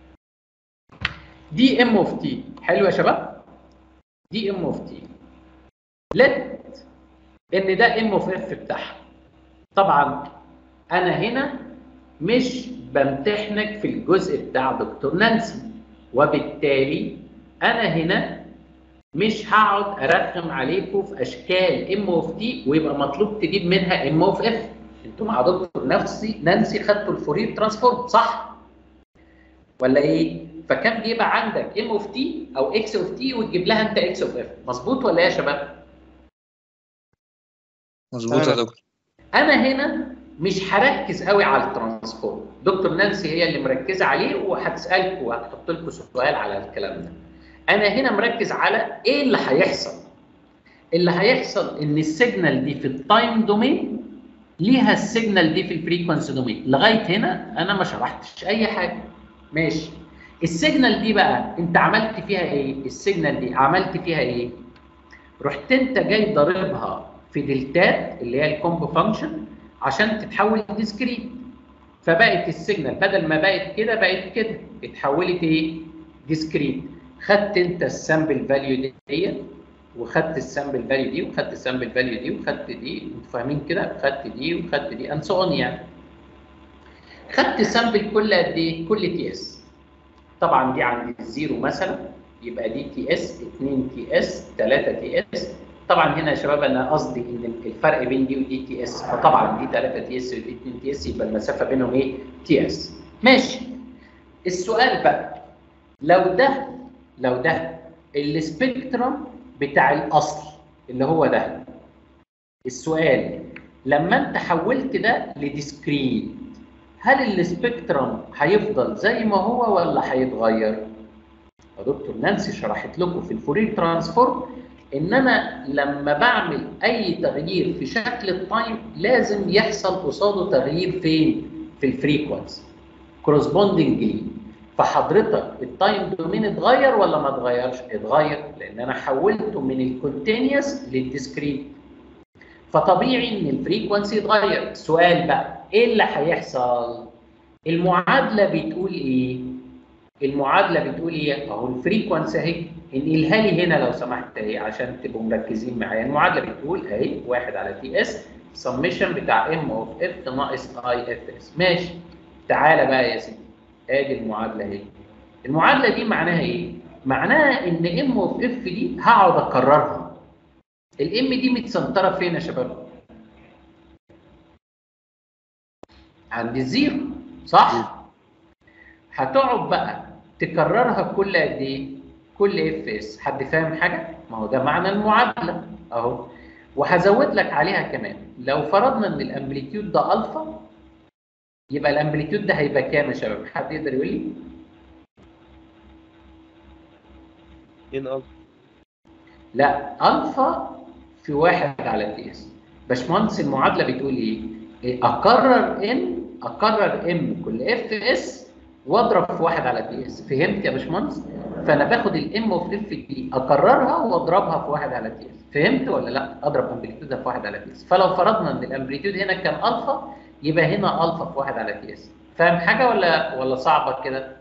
دي ام اوف تي، حلو يا شباب؟ دي ام اوف تي. لت ان ده ام اوف اف بتاعها. طبعا انا هنا مش بمتحنك في الجزء بتاع دكتور نانسي، وبالتالي انا هنا مش هقعد ارخم عليكم في اشكال ام اوف تي ويبقى مطلوب تجيب منها ام اوف اف. انتوا مع دكتور نفسي نانسي خدتوا الفورير ترانسفورم صح؟ ولا ايه؟ فكان بيبقى عندك ام اوف تي او اكس اوف تي وتجيب لها انت اكس اوف اف، مظبوط ولا ايه يا شباب؟
مظبوط يا دكتور.
انا هنا مش هركز قوي على الترانسفورم، دكتور نانسي هي اللي مركزه عليه وهتسالكم وهتحط لكم سؤال على الكلام ده. انا هنا مركز على ايه اللي هيحصل. اللي هيحصل ان السيجنال دي في التايم دومين ليها السيجنال دي في الفريكونسي دومين. لغايه هنا انا ما شرحتش اي حاجه. ماشي. السيجنال دي بقى انت عملت فيها ايه؟ السيجنال دي عملت فيها ايه؟ رحت انت جاي ضاربها في دلتات اللي هي الكومب فانكشن عشان تتحول ديسكريت. فبقت السيجنال بدل ما بقت كده بقت كده، اتحولت ايه؟ ديسكريت. خدت انت السامبل فاليو دي وخدت السامبل فاليو دي وخدت السامبل فاليو دي وخدت دي، انتوا فاهمين كده؟ خدت دي وخدت دي اند سو اون يعني. خدت سامبل كل قد ايه؟ كل تي اس. طبعا دي عند الزيرو مثلا يبقى دي تي اس، اتنين تي اس، تلاتة تي اس. طبعا هنا يا شباب انا قصدي ان الفرق بين دي ودي تي اس، فطبعا دي تلاتة تي اس ودي اتنين تي اس يبقى المسافه بينهم ايه؟ تي اس. ماشي. السؤال بقى لو ده لو ده السبيكترم بتاع الاصل اللي هو ده، السؤال لما انت حولت ده لديسكريت هل السبيكترم هيفضل زي ما هو ولا هيتغير؟ يا دكتور نانسي شرحت لكم في الفورير ترانسفورم ان انا لما بعمل اي تغيير في شكل التايم لازم يحصل قصاده تغيير فين؟ في الفريكونسي كورسبوندنجلي. فحضرتك التايم دومين اتغير ولا ما اتغيرش؟ اتغير لان انا حولته من الكونتينيوس للديسكريت. فطبيعي ان الفريكونسي اتغير. السؤال بقى ايه اللي هيحصل؟ المعادله بتقول ايه؟ المعادله بتقول ايه؟ اهو الفريكونسي اهي، انقلها لي هنا لو سمحت اهي عشان تبقوا مركزين معايا. المعادله بتقول اهي واحد على تي اس سميشن بتاع ام اوف اف ناقص اي اف اس. ماشي. تعالى بقى يا سيدي، ادي المعادله اهي. المعادله دي معناها ايه؟ معناها ان ام اوف اف دي هقعد اكررها. الام دي متسنطره فين يا شباب؟ عند الزيرو، صح؟ هتقعد بقى تكررها كل قد ايه؟ كل اف اس. حد فاهم حاجه؟ ما هو ده معنى المعادله اهو. وهزود لك عليها كمان، لو فرضنا ان الامبليتيود ده الفا، يبقى الامبليتيود ده هيبقى كام يا شباب؟ حد يقدر يقول لي؟
ان الفا.
لا، الفا في واحد على تي اس. باشمهندس المعادله بتقول ايه؟ إيه؟ اكرر ان اكرر ام كل اف اس واضرب في واحد على تي اس. فهمت يا باشمهندس؟ فانا باخد الام اوف اف دي اكررها واضربها في واحد على تي اس. فهمت ولا لا؟ اضرب امبليتيودها في واحد على تي اس. فلو فرضنا ان الامبليتيود هنا كان الفا، يبقى هنا الفا في واحد على تي اس. فاهم حاجه ولا ولا صعبه كده؟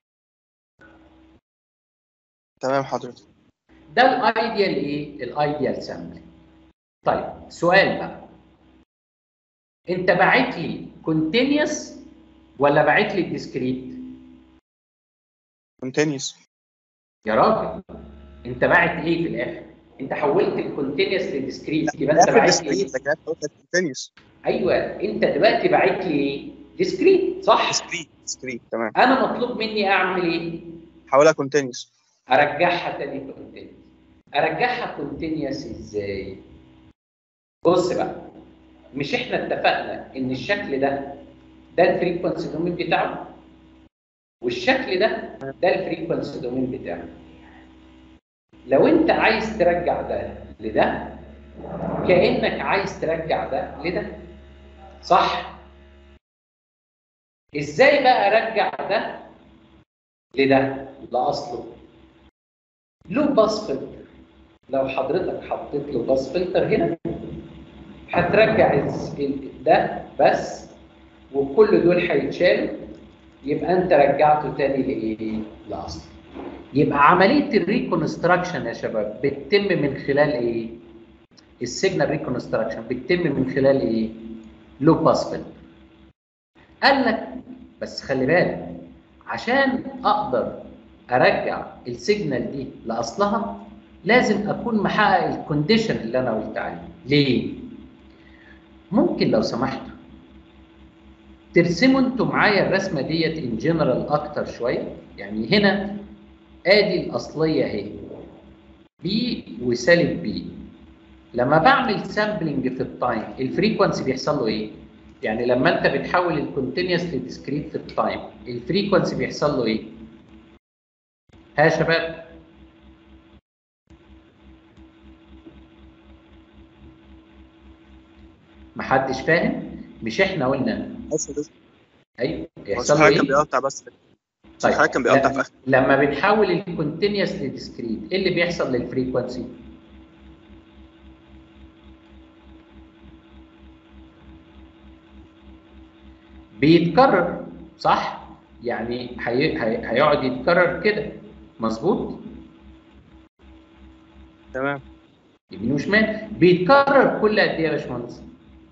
تمام حضرتك.
ده الايديال ايه؟ الايديال سامبل. طيب سؤال بقى، انت باعت لي كونتينيوس ولا باعت لي ديسكريت؟
كونتينيوس.
يا راجل انت باعت ايه في الاخر؟ انت حولت الكونتينيوس لديسكريت، يبقى انت باعت لي ايه؟
لكن كونتينيوس.
ايوه انت دلوقتي باعت لي ايه؟ ديسكريت، صح؟
ديسكريت ديسكريت تمام.
انا مطلوب مني اعمل ايه؟
حولها كونتينيوس.
ارجعها تاني كونتينيوس. ارجعها كونتينيوس ازاي؟ بص بقى، مش احنا اتفقنا ان الشكل ده ده الفريكونسي دومين بتاعه، والشكل ده ده الفريكونسي دومين بتاعه. لو انت عايز ترجع ده لده، كأنك عايز ترجع ده لده، صح؟ ازاي بقى ارجع ده لده لاصله؟ له باس فلتر. لو حضرتك حطيت له باس فلتر هنا هترجع ده بس، وكل دول هيتشالوا، يبقى انت رجعته تاني لايه؟ لاصله. يبقى عمليه الريكونستراكشن يا شباب بتتم من خلال ايه؟ السيجنال ريكونستراكشن بتتم من خلال ايه؟ لو باس فلتر. قال لك بس خلي بالك، عشان اقدر ارجع السيجنال دي لاصلها لازم اكون محقق الكونديشن اللي انا قلت عليه. ليه؟ ممكن لو سمحتوا ترسموا انتوا معايا الرسمه ديت ان جنرال اكتر شويه. يعني هنا ادي الاصليه اهي بي وسالب بي. لما بعمل سامبلنج في التايم الفريكونسي بيحصل له ايه؟ يعني لما انت بتحول الكونتينيوس لديسكريت في التايم الفريكونسي بيحصل له ايه؟ ها يا شباب؟ محدش فاهم؟ مش احنا قلنا ايوه يحصل له ايه؟
كان بيقطع بس.
طيب
حضرتك كان بيقطع في اخر.
لما بنحول الكونتينيوس لديسكريت ايه اللي بيحصل للفريكونسي؟ بيتكرر، صح؟ يعني هي... هي... هيقعد يتكرر كده، مظبوط؟
تمام.
يمين وشمال. بيتكرر كل قد ايه يا باشمهندس؟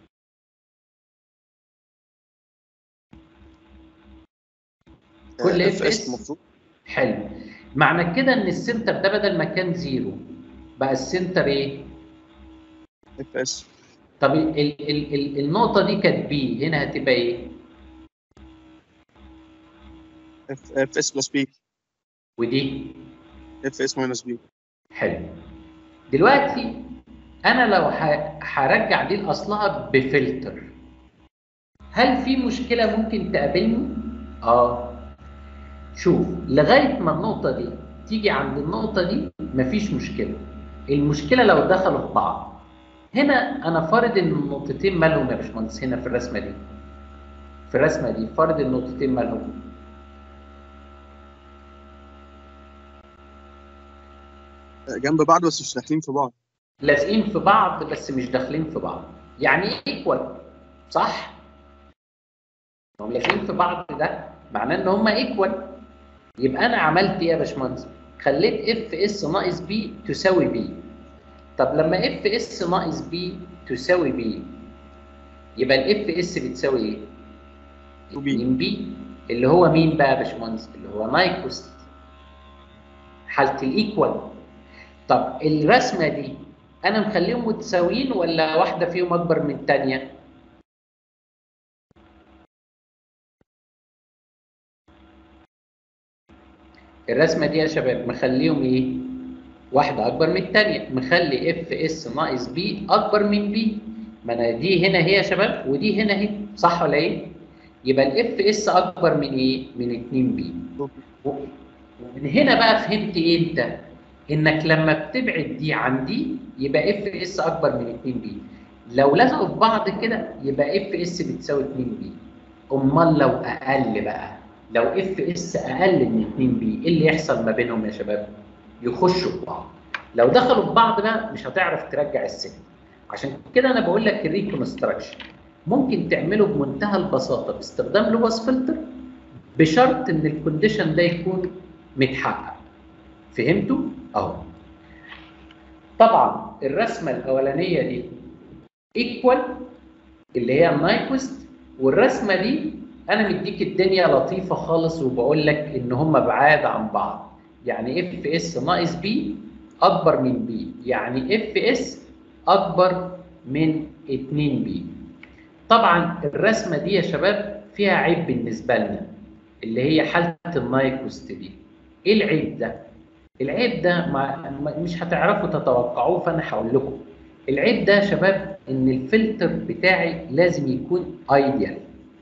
كل اف اس المفروض. حلو. معنى كده ان السنتر ده بدل ما كان زيرو بقى السنتر ايه؟
اف اس.
طب ال ال ال النقطة دي كانت بي، هنا هتبقى ايه؟
اف اف اس بلس بي.
ودي؟
اف اس ماينس بي.
حلو. دلوقتي انا لو هرجع دي لاصلها بفلتر، هل في مشكلة ممكن تقابلني؟ اه. شوف لغاية ما النقطة دي تيجي عند النقطة دي مفيش مشكلة. المشكلة لو دخلوا في بعض. هنا أنا فارض إن النقطتين مالهم يا باشمهندس هنا في الرسمة دي. في الرسمة دي فارض النقطتين مالهم.
جنب بعض بس مش داخلين في بعض.
لازقين في بعض بس مش داخلين في بعض. يعني ايكوال، صح؟ هم لازقين في بعض ده معناه إن هم ايكوال. يبقى انا عملت ايه يا باشمهندس؟ خليت اف اس ناقص بي تساوي بي. طب لما اف اس ناقص بي تساوي بي يبقى الاف اس بتساوي ايه؟ اتنين بي اللي هو مين بقى يا باشمهندس؟ اللي هو نايكوست حاله الايكوال. طب الرسمه دي انا مخليهم متساويين ولا واحده فيهم اكبر من الثانيه؟ الرسمه دي يا شباب مخليهم ايه؟ واحده اكبر من الثانيه، مخلي اف اس ناقص بي اكبر من بي. ما انا دي هنا هي يا شباب ودي هنا اهي، صح ولا ايه؟ يبقى الاف اس اكبر من ايه؟ من اتنين بي. ومن هنا بقى فهمت ايه انت؟ انك لما بتبعد دي عن دي يبقى اف اس اكبر من اتنين بي. لو لزقوا في بعض كده يبقى اف اس بتساوي اتنين بي. امال لو اقل بقى، لو اف اس اقل من اتنين بي ايه اللي يحصل ما بينهم يا شباب؟ يخشوا في بعض. لو دخلوا في بعض بقى مش هتعرف ترجع السيجنال. عشان كده انا بقول لك الريكونستراكشن ممكن تعمله بمنتهى البساطه باستخدام لوباس فلتر بشرط ان الكونديشن ده يكون متحقق. فهمتوا؟ اهو. طبعا الرسمه الاولانيه دي ايكوال اللي هي النايكوست، والرسمه دي انا مديك الدنيا لطيفه خالص وبقول لك ان هم بعاد عن بعض. يعني اف اس ناقص بي اكبر من بي، يعني اف اس اكبر من اتنين بي. طبعا الرسمه دي يا شباب فيها عيب بالنسبه لنا اللي هي حاله النايكوست دي. ايه العيب ده؟ العيب ده ما مش هتعرفوا تتوقعوه، فانا هقول لكم. العيب ده يا شباب ان الفلتر بتاعي لازم يكون ايديال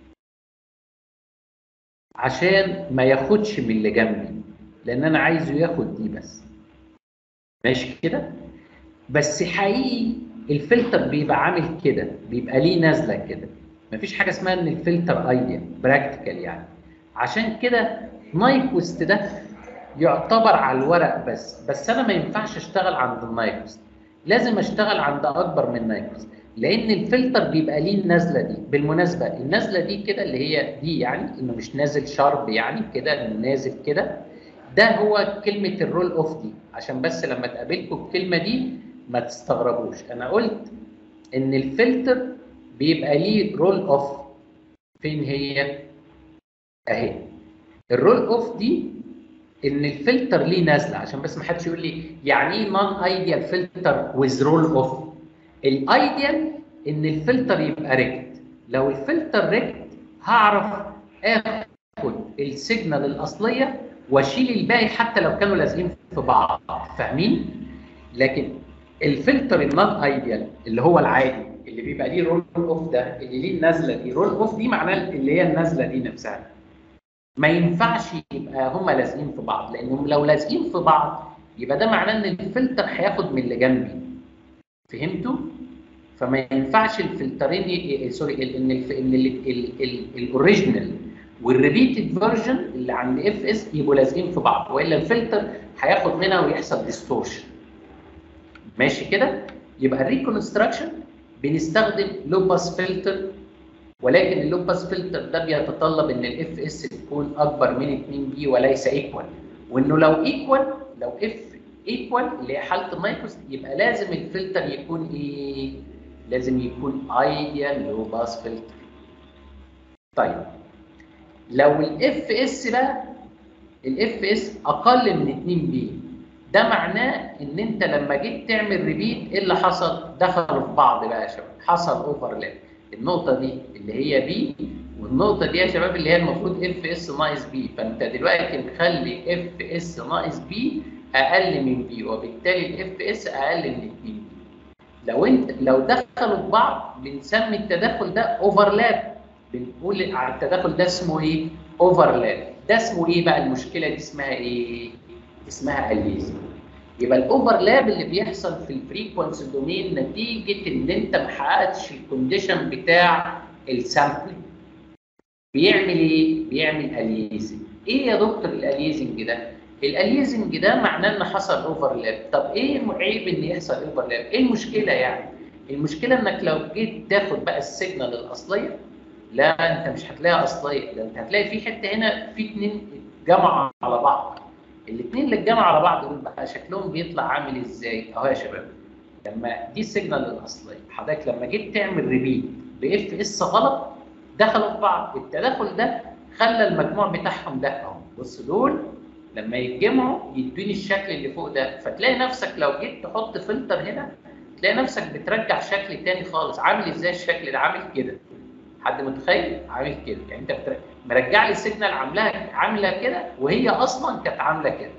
عشان ما ياخدش من اللي جنبي، لان انا عايزه ياخد دي بس. ماشي كده؟ بس حقيقي الفلتر بيبقى عامل كده، بيبقى ليه نازله كده. مفيش حاجه اسمها ان الفلتر ايديال براكتيكال يعني. عشان كده نايكوست ده يعتبر على الورق بس، بس انا ما ينفعش اشتغل عند النايكوست، لازم اشتغل عند اكبر من نايكوست، لان الفلتر بيبقى ليه النازله دي. بالمناسبه النازله دي كده اللي هي دي يعني انه مش نازل شارب يعني كده، انه نازل كده، ده هو كلمه الرول اوف دي. عشان بس لما تقابلكم الكلمه دي ما تستغربوش، انا قلت ان الفلتر بيبقى ليه رول اوف. فين هي؟ اهي الرول اوف دي، ان الفلتر ليه نازله. عشان بس ما حدش يقول لي يعني ايه نون ايديال فلتر ويز رول اوف. الايديال ان الفلتر يبقى ريكت. لو الفلتر ريكت هعرف اخد السيجنال الاصليه واشيل الباقي حتى لو كانوا لازقين في بعض. فاهمين؟ لكن الفلتر النون ايديال اللي هو العادي اللي بيبقى ليه رول اوف ده، اللي ليه النازله دي رول اوف دي، معناه اللي هي النازله دي نفسها ما ينفعش يبقى هم لازقين في بعض، لانهم لو لازقين في بعض يبقى ده معناه ان الفلتر هياخد من اللي جنبي. فهمتوا؟ فما ينفعش الفلترين سوري ان ان الاوريجينال والريبيتد فيرجن اللي عند اف اس يبقوا لازقين في بعض، والا الفلتر هياخد منها ويحصل ديستورشن. ماشي كده؟ يبقى الريكونستراكشن بنستخدم لوباس فلتر، ولكن اللوباس فلتر ده بيتطلب ان الاف اس تكون اكبر من اتنين بي وليس ايكوال، وانه لو ايكوال لو اف ايكوال اللي هي حاله النايكوست يبقى لازم الفلتر يكون ايه؟ لازم يكون ايديال لوباس فلتر. طيب لو الاف اس بقى الاف اس اقل من اتنين بي، ده معناه ان انت لما جيت تعمل ريبيت ايه اللي حصل؟ دخلوا في بعض بقى يا شباب، حصل اوفرلاب. النقطه دي اللي هي بي والنقطه دي يا شباب اللي هي المفروض اف اس ناقص بي، فانت دلوقتي مخلي اف اس ناقص بي اقل من بي، وبالتالي الاف اس اقل من اتنين بي. لو انت لو دخلوا في بعض بنسمي التداخل ده اوفرلاب، بنقول على التداخل ده اسمه ايه؟ اوفرلاب. ده اسمه ايه بقى؟ المشكله دي اسمها ايه؟ اسمها اليزم. يبقى الاوفرلاب اللي بيحصل في الفريكونسي دومين نتيجه ان انت ما حققتش الكونديشن بتاع السامبلنج بيعمل ايه؟ بيعمل اليزنج. ايه يا دكتور الاليزنج ده؟ الاليزنج ده معناه ان حصل اوفرلاب. طب ايه عيب ان يحصل اوفرلاب؟ ايه المشكله يعني؟ المشكله انك لو جيت تاخد بقى السيجنال الاصليه، لا انت مش هتلاقيها اصليه، ده انت هتلاقي في حته هنا في اتنين اتجمعوا على بعض. الاثنين اللي اتجمعوا على بعض دول بقى شكلهم بيطلع عامل ازاي؟ اهو يا شباب، لما دي السيجنال الاصليه، حضرتك لما جيت تعمل ريبيت باف اس غلط دخلوا في بعض، التداخل ده خلى المجموع بتاعهم ده اهو، بص دول لما يتجمعوا يدوني الشكل اللي فوق ده، فتلاقي نفسك لو جيت تحط فلتر هنا تلاقي نفسك بترجع شكل تاني خالص. عامل ازاي الشكل ده؟ عامل كده، حد متخيل؟ عامل كده، يعني انت بترجع مرجع لي السيجنال عاملاها عامله كده وهي اصلا كانت عامله كده.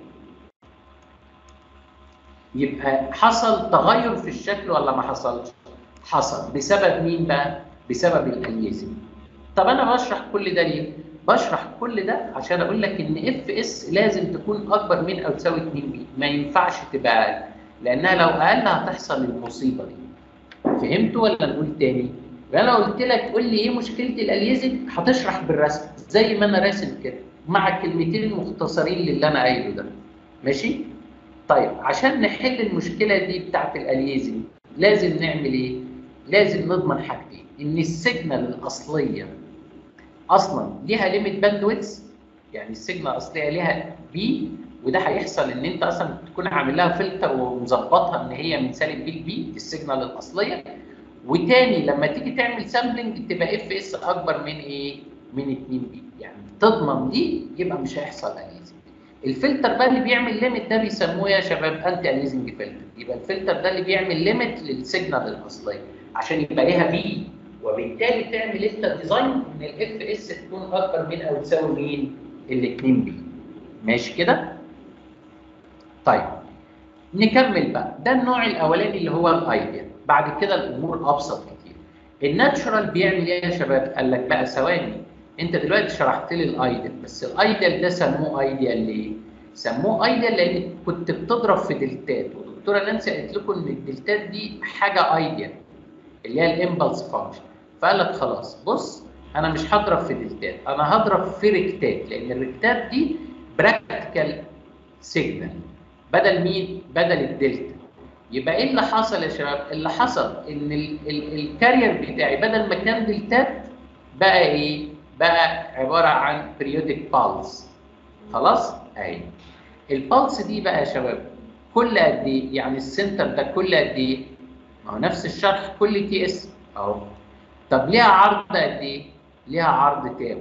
يبقى حصل تغير في الشكل ولا ما حصلش؟ حصل. بسبب مين بقى؟ بسبب الاليزم. طب انا بشرح كل ده ليه؟ بشرح كل ده عشان اقول لك ان اف اس لازم تكون اكبر من او تساوي اتنين بي، ما ينفعش تبقى اقل، لانها لو اقل هتحصل المصيبه دي. فهمتوا ولا نقول تاني؟ انا قلت لك قول لي ايه مشكله الاليزم، هتشرح بالرسم زي ما انا راسم كده مع الكلمتين المختصرين للي انا قايله ده. ماشي؟ طيب عشان نحل المشكله دي بتاعت الاليزم لازم نعمل ايه؟ لازم نضمن حاجتين، ان السيجنال الاصليه اصلا ليها ليميت باندويث، يعني السيجنال الاصليه ليها بي، وده هيحصل ان انت اصلا تكون عامل لها فلتر ومظبطها ان هي من سالب بي لبي في السيجنال الاصليه. وتاني لما تيجي تعمل سامبلنج تبقى اف اس اكبر من ايه؟ من اتنين بي، يعني تضمن دي يبقى مش هيحصل اليزنج. الفلتر بقى اللي بيعمل ليميت ده بيسموه يا شباب انتي اليزنج فلتر، يبقى الفلتر ده اللي بيعمل ليميت للسيجنال الاصليه عشان يبقى ليها بي، وبالتالي تعمل انت ديزاين ان الاف اس تكون اكبر من او تساوي مين؟ ال اتنين بي. ماشي كده؟ طيب نكمل بقى، ده النوع الاولاني اللي هو الايديال. بعد كده الامور ابسط كتير. الناتشورال بيعمل ايه يا شباب؟ قال لك بقى ثواني، انت دلوقتي شرحت لي الايديال، بس الايديال ده سموه ايديال ليه؟ سموه ايديال لان كنت بتضرب في دلتات، ودكتوره نانسي قالت لكم ان الدلتات دي حاجه ايديال اللي هي الامبلس فانكشن، فقال لك خلاص بص انا مش هضرب في دلتات، انا هضرب في ريكتات، لان الريكتات دي براكتيكال سيجنال بدل مين؟ بدل الدلتا. يبقى ايه اللي حصل يا شباب؟ اللي حصل ان الكارير بتاعي بدل ما كان دلتات بقى ايه؟ بقى عباره عن بريودك بالس. خلاص؟ اهي. البالس دي بقى يا شباب كل قد ايه؟ يعني السنتر ده كل قد ايه؟ ما هو نفس الشرح كل تي اس اهو. طب ليها عرض قد ايه؟ ليها عرض تاو.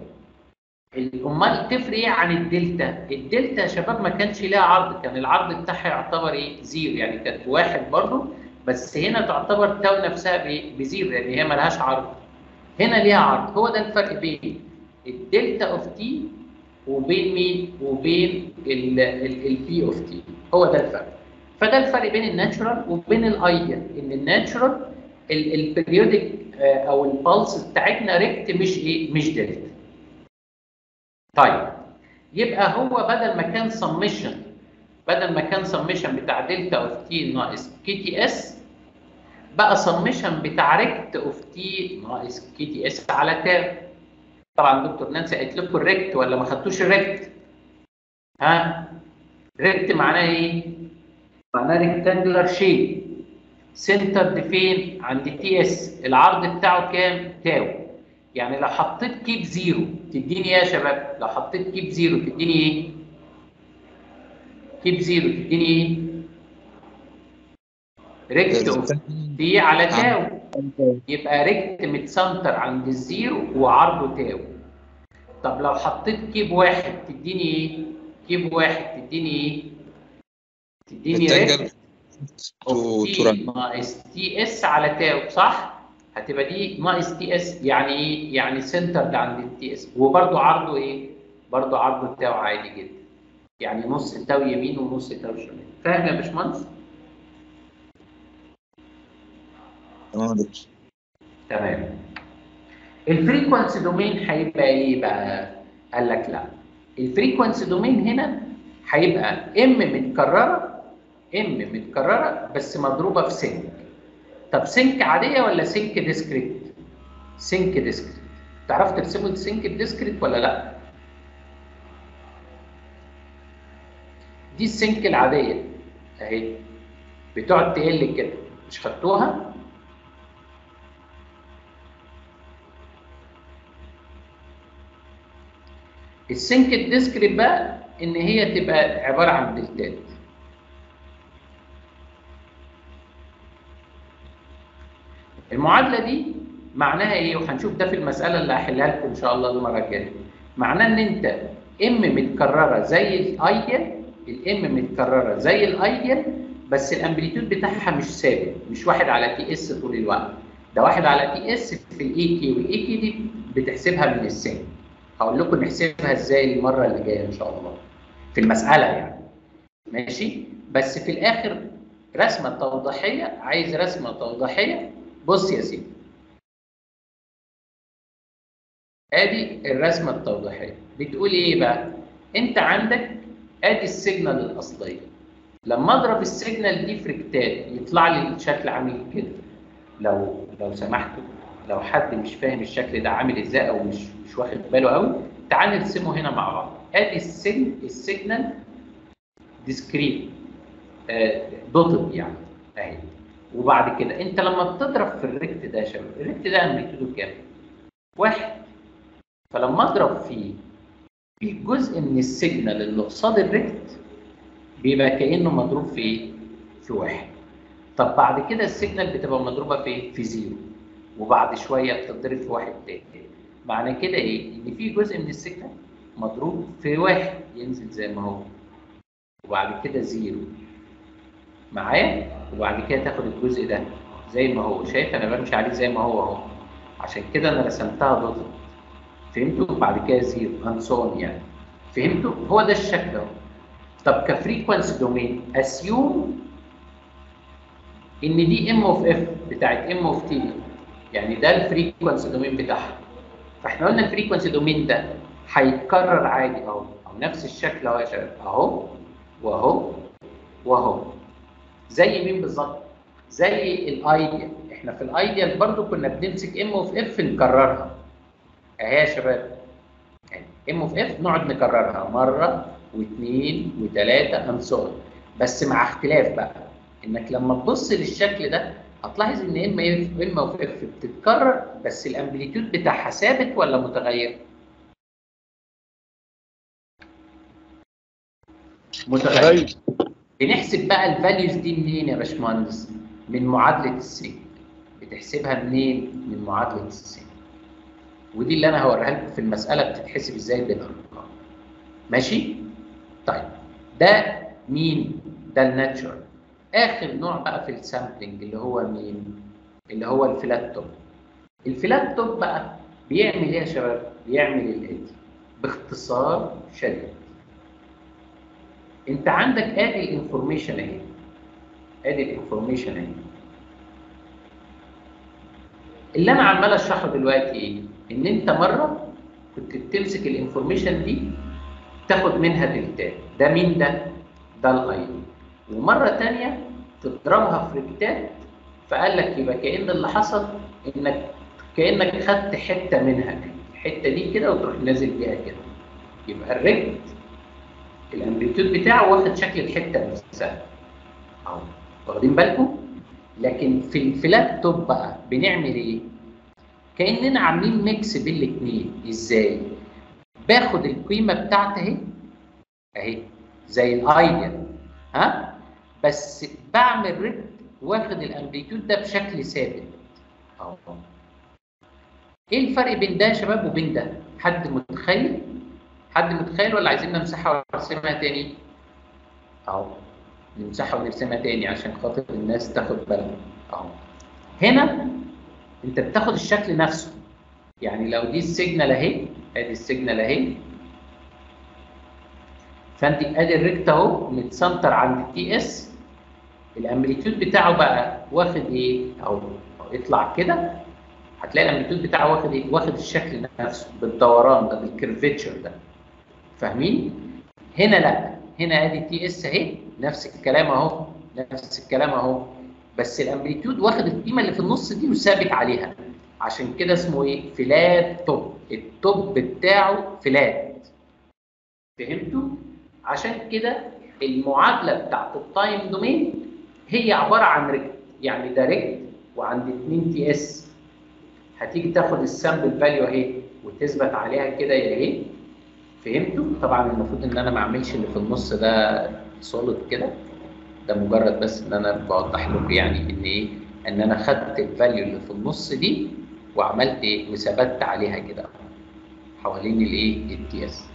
امال تفرق ايه عن الدلتا؟ الدلتا يا شباب ما كانش ليها عرض، كان العرض بتاعها يعتبر ايه؟ زيرو، يعني كانت واحد برضه، بس هنا تعتبر تاو نفسها بايه؟ بزيرو لان هي مالهاش عرض. هنا ليها عرض، هو ده الفرق بين الدلتا اوف تي وبين مين؟ وبين البي اوف تي، هو ده الفرق. فده الفرق بين الناتشورال وبين الايديال، ان الناتشورال البريودك او البلس بتاعتنا ريكت مش ايه؟ مش دلتا. طيب يبقى هو بدل ما كان سميشن بدل ما كان سميشن بتاع دلتا اوف تي ناقص كي تي اس بقى سميشن بتاع ريكت اوف تي ناقص كي تي اس على تاو. طبعا دكتور نانسي قالت لكم الريكت ولا ما خدتوش الريكت؟ ها؟ ريكت معناه ايه؟ معناه ريكتانجلر شيب سنترد فين؟ عند تي اس، العرض بتاعه كام؟ تاو. يعني لو حطيت كيب زيرو تديني ايه يا شباب؟ لو حطيت كيب زيرو تديني ايه؟ كيب زيرو تديني ايه؟ ريكت اوف تي على تاو. يبقى ريكت متسنتر عند الزيرو وعرضه تاو. طب لو حطيت كيب واحد تديني ايه؟ كيب واحد تديني ايه؟ تديني ريكت اوف تي ناقص تي اس على تاو، صح؟ هتبقى دي ناقص تي اس، يعني ايه؟ يعني سنتر عند التي اس، وبرده عرضه ايه؟ برده عرضه تاو عادي جدا. يعني نص تاو يمين ونص تاو شمال. فاهم يا باشمهندس؟
تمام يا دكتور.
تمام. الفريكونسي دومين هيبقى ايه بقى؟ قال لك لا. الفريكونسي دومين هنا هيبقى ام متكرره ام متكرره بس مضروبه في سنك. طب سنك عاديه ولا سنك ديسكريت؟ سنك ديسكريت. تعرف ترسموا السنك الديسكريت ولا لا؟ دي السنك العاديه اهي بتقعد تقل كده، مش خدتوها؟ السينك الديسكريت بقى ان هي تبقى عباره عن دلتات. المعادله دي معناها ايه؟ وهنشوف ده في المساله اللي هحلها لكم ان شاء الله المره الجايه. معناه ان انت ام متكرره زي الايديال، الام متكرره زي الايديال، بس الامبليتيود بتاعها مش ثابت، مش واحد على تي اس طول الوقت، ده واحد على تي اس في الاي كي، والاي كي دي بتحسبها من السن. هقول لكم نحسبها ازاي المره اللي جايه ان شاء الله في المساله يعني. ماشي؟ بس في الاخر رسمه توضيحيه، عايز رسمه توضيحيه. بص يا سيدي، ادي الرسمه التوضيحيه بتقول ايه بقى؟ انت عندك ادي السيجنال الاصليه، لما اضرب السيجنال دي في ريكتات يطلع لي الشكل عامل كده. لو لو سمحتوا، لو حد مش فاهم الشكل ده عامل ازاي او مش مش واخد باله قوي، تعال نرسمه هنا مع بعض. ادي السيجن السيجنال ديسكريت دوتد يعني اهي. وبعد كده انت لما بتضرب في الريكت ده يا شباب، الريكت ده امبليتيودو كام؟ واحد. فلما اضرب فيه في جزء من السيجنال اللي قصاد الريكت بيبقى كانه مضروب في ايه؟ في واحد. طب بعد كده السيجنال بتبقى مضروبه في ايه؟ في زيرو. وبعد شويه بتضرب في واحد تاني. معنى كده ايه؟ ان في جزء من السيجنال مضروب في واحد ينزل زي ما هو. وبعد كده زيرو. معايا؟ وبعد كده تاخد الجزء ده زي ما هو، شايف انا بمشي عليه زي ما هو اهو. عشان كده انا رسمتها دوت. فهمتوا؟ بعد كده زيرو انسون يعني. فهمتوا؟ هو ده الشكل اهو. طب كفريكونسي دومين اسيوم ان دي ام اوف اف بتاعت ام اوف تي، يعني ده الفريكونسي دومين بتاعها. فاحنا قلنا الفريكونسي دومين ده هيتكرر عادي اهو، او نفس الشكل اهو يا شباب، اهو واهو واهو. زي مين بالظبط؟ زي الايديال. احنا في الايديال برضو كنا بنمسك ام اوف اف نكررها اهي يا شباب. ام اوف اف نقعد نكررها مره واثنين وثلاثه انصار، بس مع اختلاف بقى انك لما تبص للشكل ده هتلاحظ ان ام اف ام اوف اف بتتكرر، بس الامبليتيود بتاعها ثابت ولا متغير؟ متغير. بنحسب بقى الفاليوز دي منين يا باشمهندس؟ من معادله السيجنال. بتحسبها منين؟ من معادله السيجنال. ودي اللي انا هوريها لكم في المساله بتتحسب ازاي بالارقام. ماشي؟ طيب ده مين؟ ده الناتشورال. اخر نوع بقى في السامبلنج اللي هو مين؟ اللي هو الفلات توب. الفلات توب بقى بيعمل ايه يا شباب؟ بيعمل الاتي باختصار شديد. انت عندك ادي الانفورميشن اهي. ادي الانفورميشن اهي. اللي انا عمال اشرحه دلوقتي ايه؟ ان انت مره كنت بتمسك الانفورميشن دي تاخد منها دلتات. ده مين ده؟ ده الاي. ومره ثانيه تضربها في ريكتات، فقال لك يبقى كأن اللي حصل انك كانك خدت حته منها كده، الحته دي كده وتروح نازل بيها كده. يبقى الريكت الامبليتيود بتاعه واخد شكل الحته نفسها. اهو واخدين بالكم؟ لكن في الفلات توب بقى بنعمل ايه؟ كاننا عاملين ميكس بين الاثنين. ازاي؟ باخد القيمه بتاعتي اهي اهي زي الايديال، ها؟ بس بعمل ريكت واخد الامبليتيود ده بشكل ثابت اهو. ايه الفرق بين ده يا شباب وبين ده؟ حد متخيل؟ حد متخيل ولا عايزين نمسحها ونرسمها تاني؟ اهو نمسحها ونرسمها تاني عشان خاطر الناس تاخد بالها. اهو هنا انت بتاخد الشكل نفسه. يعني لو دي السيجنال اهي، ادي السيجنال اهي، فانت ادي الريكت اهو متسنتر عند التي اس. الامبليتيود بتاعه بقى واخد ايه؟ اهو اطلع كده هتلاقي الامبليتيود بتاعه واخد ايه؟ واخد الشكل نفسه بالدوران ده بالكيرفتشر ده. فاهمين؟ هنا لا، هنا ادي تي اس اهي نفس الكلام اهو، نفس الكلام اهو، بس الامبليتيود واخد القيمه اللي في النص دي وثابت عليها. عشان كده اسمه ايه؟ فلات توب. التوب بتاعه فلات. فهمتوا؟ عشان كده المعادله بتاعت التايم دومين هي عباره عن ريكت، يعني ده ريكت وعند اتنين تي اس هتيجي تاخد السامبل فاليو اهي وتثبت عليها كده يا اهي. فهمتوا؟ طبعا المفروض ان انا ما اعملش اللي في النص ده سوليد كده، ده مجرد بس ان انا بوضح لكم يعني ان ايه، ان انا خدت الفاليو اللي في النص دي وعملت ايه وثبت عليها كده حوالين الايه التي اس.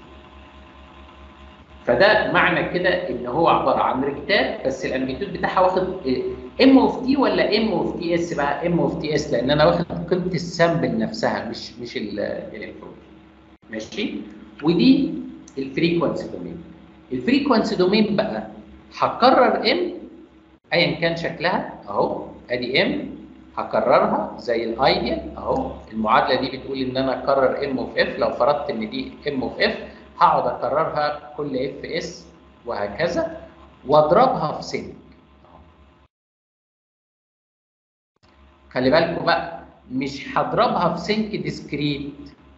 فده معنى كده ان هو عباره عن ريكتات بس الامبليتيود بتاعها واخد ام اوف تي ولا ام اوف تي اس بقى؟ ام اوف تي اس لان انا واخد قيمه السامبل نفسها مش مش الانفورميشن. ماشي؟ ودي الفريكونسي دومين. الفريكونسي دومين بقى هكرر ام ايا كان شكلها اهو، ادي ام هكررها زي الايديال اهو. المعادله دي بتقول ان انا اكرر ام اوف اف، لو فرضت ان دي ام اوف اف هقعد اكررها كل اف اس وهكذا واضربها في سنك. خلي بالكم بقى مش هضربها في سنك ديسكريت،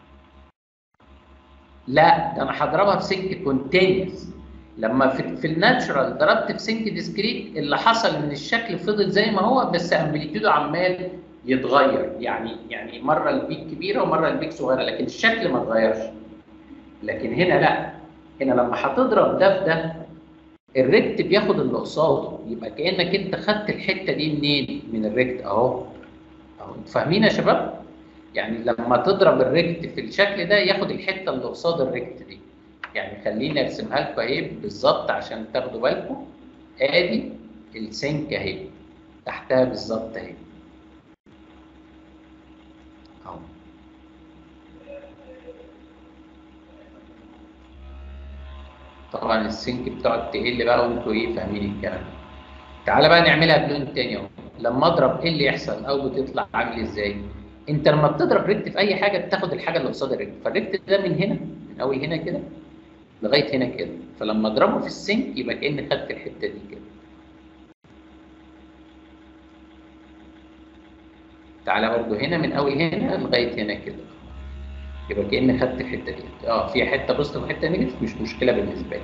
لا ده انا هضربها في سنك كونتينيوس. لما في, في الناتشرال ضربت في سنك ديسكريت اللي حصل ان الشكل فضل زي ما هو بس امبليتيودو عمال يتغير، يعني يعني مره البيك كبيره ومره البيك صغيره لكن الشكل ما اتغيرش. لكن هنا لا، هنا لما هتضرب ده في ده الريكت بياخد اللي قصاده، يبقى كانك انت خدت الحته دي منين؟ من الريكت اهو اهو. انتوا فاهمين يا شباب؟ يعني لما تضرب الريكت في الشكل ده ياخد الحته اللي قصاد الريكت دي. يعني خليني ارسمها لكم اهي بالظبط عشان تاخدوا بالكم. ادي السنك اهي تحتها بالظبط اهي اهو. طبعا السنك بتقعد تقل بقى وانتوا ايه فاهمين الكلام ده. تعالى بقى نعملها بلون تاني اهو. لما اضرب ايه اللي يحصل او بتطلع عامل ازاي؟ انت لما بتضرب ريكت في اي حاجه بتاخد الحاجه اللي قصاد الريكت، فالريكت ده من هنا من اول هنا كده لغايه هنا كده، فلما اضربه في السنك يبقى كاني خدت الحته دي كده. تعالى برضو هنا من اول هنا لغايه هنا كده، يبقى كاني خدت الحته دي. اه فيها حته بوزيتيف وحته نيجاتيف مش مشكله بالنسبه لي.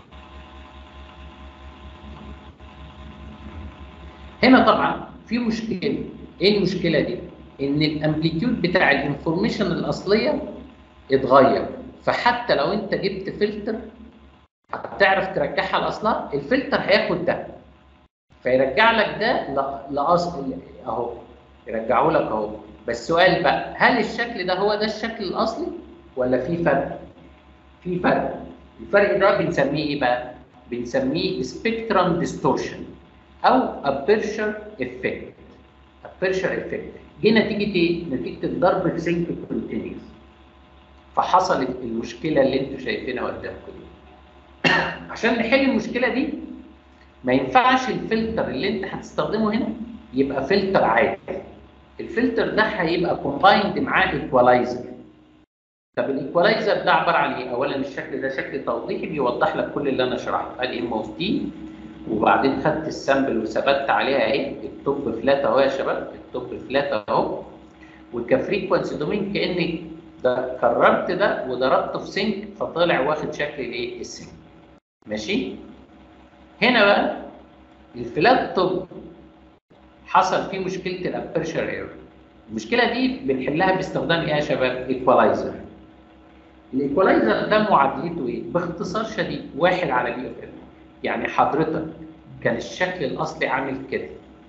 هنا طبعا في مشكله. ايه المشكله دي؟ ان الامبليتيود بتاع الانفورميشن الاصليه اتغير، فحتى لو انت جبت فلتر هتعرف ترجعها لاصلها، الفلتر هياخد ده فيرجع لك ده لاصل اهو، يرجعه لك اهو. بس السؤال بقى هل الشكل ده هو ده الشكل الاصلي ولا في فرق؟ في فرق. الفرق ده بنسميه ايه بقى؟ بنسميه سبيكترم ديستورشن او ابيرشر افكت. ابيرشر افكت دي نتيجه ايه؟ نتيجه الضرب في سنك كونتينيوس، فحصلت المشكله اللي انتم شايفينها قدامكم دي. عشان نحل المشكله دي ما ينفعش الفلتر اللي انت هتستخدمه هنا يبقى فلتر عادي. الفلتر ده هيبقى كومبايند معاه ايكوالايزر. طب الايكوالايزر ده عباره عن ايه؟ اولا الشكل ده شكل توضيحي بيوضح لك كل اللي انا شرحته. ادي ام اوف تي وبعدين خدت السامبل وثبت عليها اهي التوب فلات اهو يا شباب، التوب فلات اهو. وكفريكونسي دومين كاني ده كررت ده وضربته في سنك فطلع واخد شكل الايه؟ السنك. ماشي؟ هنا بقى الفلات توب حصل فيه مشكله الابيرشر ايرور. المشكله دي بنحلها باستخدام ايه يا شباب؟ ايكوالايزر. الايكوالايزر ده معادلته ايه؟ باختصار شديد واحد على بي اوف ال. يعني حضرتك كان الشكل الاصلي عامل كده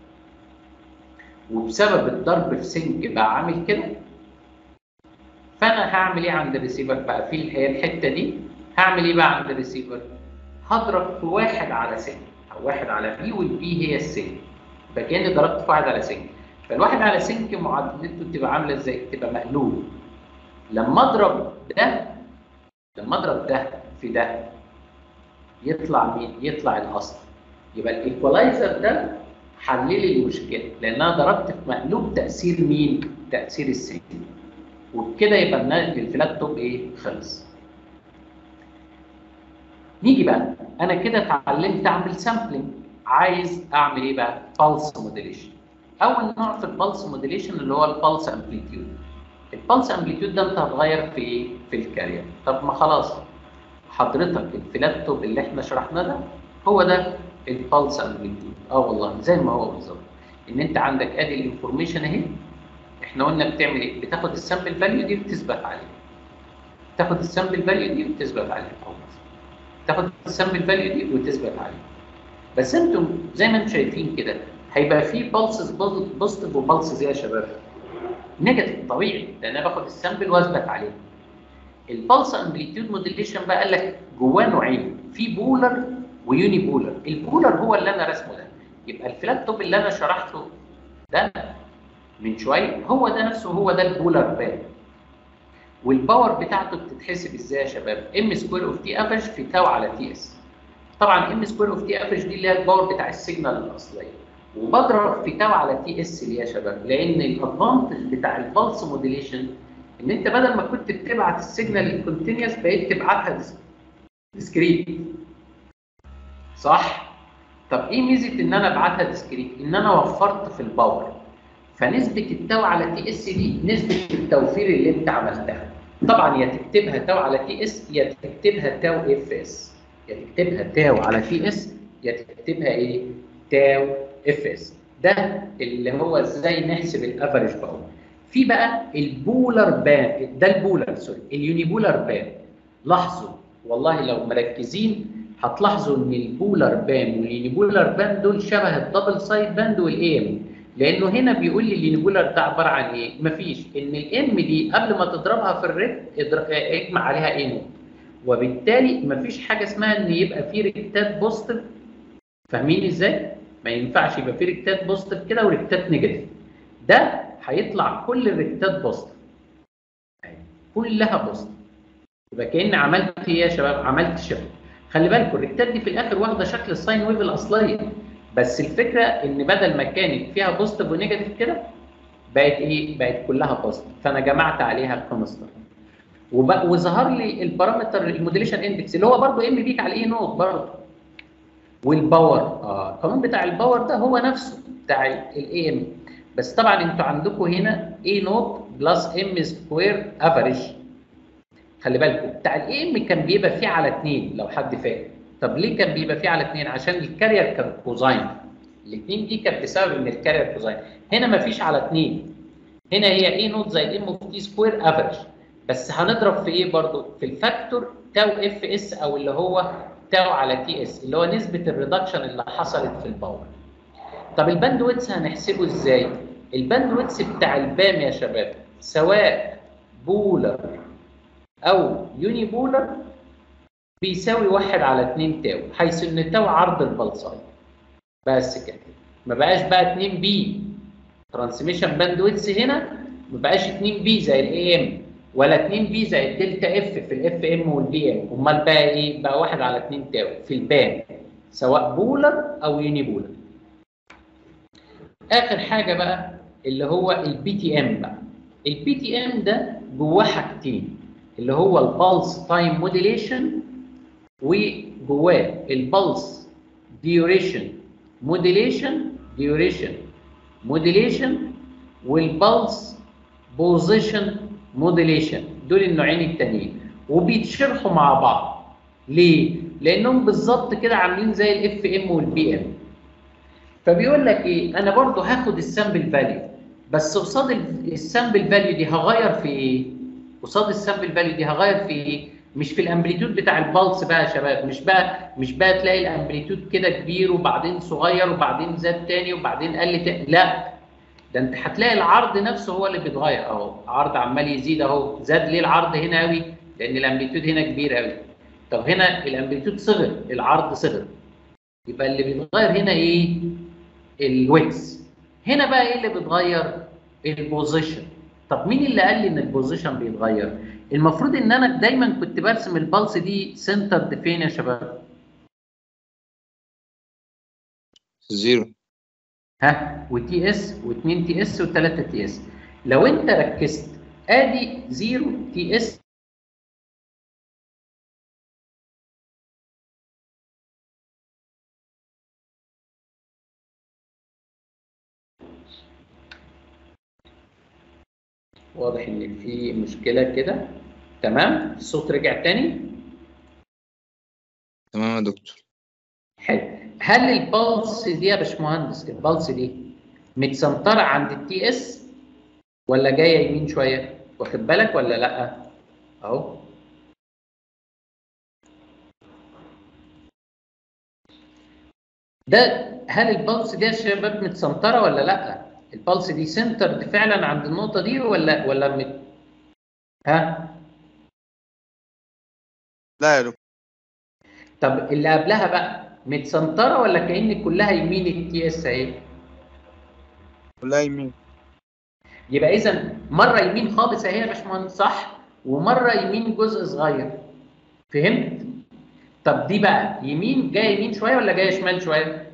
وبسبب الضرب في سنك بقى عامل كده، فانا هعمل ايه عند الريسيفر بقى في الحته دي؟ هعمل ايه بقى عند الريسيفر؟ هضرب في واحد على سنك او واحد على بي، والبي هي السنك، فكاني ضربت في واحد على سنك. فالواحد على سنك معادلته تبقى عامله ازاي؟ تبقى مقلوب. لما اضرب ده لما اضرب ده في ده يطلع مين؟ يطلع الاصل. يبقى الايكوالايزر ده حل لي المشكله لان انا ضربت في مقلوب تاثير مين؟ تاثير السنك. وبكده يبقى الفلات توب ايه؟ خلص. نيجي بقى انا كده اتعلمت اعمل سامبلنج، عايز اعمل ايه بقى؟ بالس موديليشن. اول نوع في البالس موديليشن اللي هو البالس امبليتيود. البالس امبليتيود ده انت هتغير في ايه؟ في الكارير. طب ما خلاص حضرتك الفلات توب اللي احنا شرحناه ده هو ده البالس امبليتيود. اه والله زي ما هو بالظبط. ان انت عندك ادي الانفورميشن اهي، احنا قلنا بتعمل ايه؟ بتاخد السامبل فاليو دي بتثبت عليها. تاخد السامبل فاليو دي وتثبت عليها، تاخد السامبل فاليو دي وتثبت عليها. بس انتم زي ما انتم شايفين كده هيبقى في بالسز بوزيتيف وبالسز يا شباب نيجاتيف طبيعي، لان انا باخد السامبل واثبت عليه. البلس امبليتيود موديليشن بقى قال لك جواه نوعين، في بولر ويوني بولر. البولر هو اللي انا رسمه ده، يبقى الفلات توب اللي انا شرحته ده من شويه هو ده نفسه، هو ده البولر بان. والباور بتاعته بتتحسب ازاي يا شباب؟ ام سكوير اوف تي افريج في تاو على تي اس. طبعا ام سكوير اوف تي افريج دي اللي هي الباور بتاع السيجنال الاصليه، وبضرب في تاو على تي اس اللي يا شباب، لان الادفانتج بتاع البلس موديليشن ان انت بدل ما كنت بتبعت السيجنال الكونتينيوس بقيت تبعتها ديسكريت. صح؟ طب ايه ميزه ان انا ابعتها ديسكريت؟ ان انا وفرت في الباور. فنسبه التاو على تي اس دي نسبه التوفير اللي انت عملتها. طبعا يا تكتبها تاو على تي اس يا تكتبها تاو اف اس، يا تكتبها تاو على تي اس يا تكتبها ايه؟ تاو اف اس. ده اللي هو ازاي نحسب الافريج باور. في بقى البولر بان، ده البولر سوري اليونيبولر بان. لاحظوا والله لو مركزين هتلاحظوا ان البولر بان واليونيبولر بان دول شبه الدبل سايد باند والاي ام، لانه هنا بيقول لي اليونيبولر ده عباره عن ايه؟ مفيش، ان الام دي قبل ما تضربها في الريت اجمع عليها اي نوت، وبالتالي مفيش حاجه اسمها ان يبقى في ريكتات بوزيتيف. فاهمين ازاي؟ ما ينفعش يبقى في ريكتات بوزيتيف كده وريكتات نيجاتيف. ده هيطلع كل الريكتات بوزيتيف، كلها بوزيتيف. يبقى كأن عملت ايه يا شباب؟ عملت شيفت. خلي بالكم الريكتات دي في الاخر واخده شكل الساين ويف الاصليه، بس الفكره ان بدل ما كانت فيها بوزيتيف ونيجاتيف كده بقت ايه؟ بقت كلها بوزيتيف، فانا جمعت عليها الكونستانت وظهر لي البارامتر الموديليشن اندكس اللي هو برضه ام بيك على الاي نوت برضه. والباور اه القانون بتاع الباور ده هو نفسه بتاع الاي ام، بس طبعا انتوا عندكم هنا اي نوت بلس ام سكوير افريج. خلي بالكم بتاع الاي ام كان بيبقى فيه على اتنين لو حد فاكر. طب ليه كان بيبقى فيه على اتنين؟ عشان الكارير كان كوزاين. الاثنين دي كانت بسبب ان الكارير كوزاين. هنا مفيش على اتنين، هنا هي اي نوت زائد ام اوف تي سكوير افريج، بس هنضرب في ايه برضو؟ في الفاكتور تاو اف اس او اللي هو تاو على تي اس اللي هو نسبه الريدكشن اللي حصلت في الباور. طب الباند ويدث هنحسبه ازاي؟ الباند ويدث بتاع البام يا شباب سواء بولر او يوني بولر بيساوي واحد على اتنين تاو، حيث ان تاو عرض البلصاي. بس كده، ما بقاش بقى اتنين بي ترانسميشن باند ويدث هنا، ما بقاش اتنين بي زي الاي ام ولا اتنين بي زي الدلتا اف في الاف ام والبي ام، امال بقى ايه؟ بقى واحد على اتنين تاو في البام سواء بولر او يوني بولر. اخر حاجه بقى اللي هو البي تي ام بقى. البي تي ام ده جواه حاجتين، اللي هو البلس تايم موديليشن وجواه البلس ديوريشن موديليشن ديوريشن موديليشن والبلس بوزيشن موديليشن. دول النوعين التانيين وبيتشرحوا مع بعض. ليه؟ لانهم بالظبط كده عاملين زي الاف ام والبي ام. فبيقول لك ايه؟ انا برضو هاخد السامبل فاليو، بس قصاد السامبل فاليو دي هغير في ايه؟ قصاد السامبل فاليو دي هغير في ايه؟ مش في الامبليتيود بتاع البلس بقى يا شباب، مش بقى مش بقى تلاقي الامبليتيود كده كبير وبعدين صغير وبعدين زاد تاني وبعدين قل تاني، لا ده انت هتلاقي العرض نفسه هو اللي بيتغير اهو، العرض عمال يزيد اهو. زاد ليه العرض هنا قوي؟ لان الامبليتيود هنا كبير قوي. طب هنا الامبليتيود صغر، العرض صغر. يبقى اللي بيتغير هنا ايه؟ الويدث. هنا بقى ايه اللي بيتغير؟ البوزيشن. طب مين اللي قال لي ان البوزيشن بيتغير؟ المفروض ان انا دايما كنت برسم البلس دي سنترد فين يا شباب؟
زيرو.
ها وتي اس واثنين تي اس وثلاثة تي اس. لو انت ركزت ادي زيرو تي اس واضح ان في مشكله كده. تمام؟ الصوت رجع تاني؟
تمام يا دكتور.
حلو. هل البلس دي يا باشمهندس البلس دي متسنطره عند التي اس ولا جايه يمين شويه؟ واخد بالك ولا لا؟ اهو ده هل البلس دي يا شباب متسنتره ولا لا؟ البلس دي سنترد فعلا عند النقطه دي ولا ولا مت... ها؟
لا يا دكتور.
طب اللي قبلها بقى متسنتره ولا كأن كلها يمين التي اس اهي؟
كلها يمين.
يبقى اذا مره يمين خالص اهي يا باشمهندس صح؟ ومره يمين جزء صغير. فهمت؟ طب دي بقى يمين جايه يمين شويه ولا جايه شمال شويه؟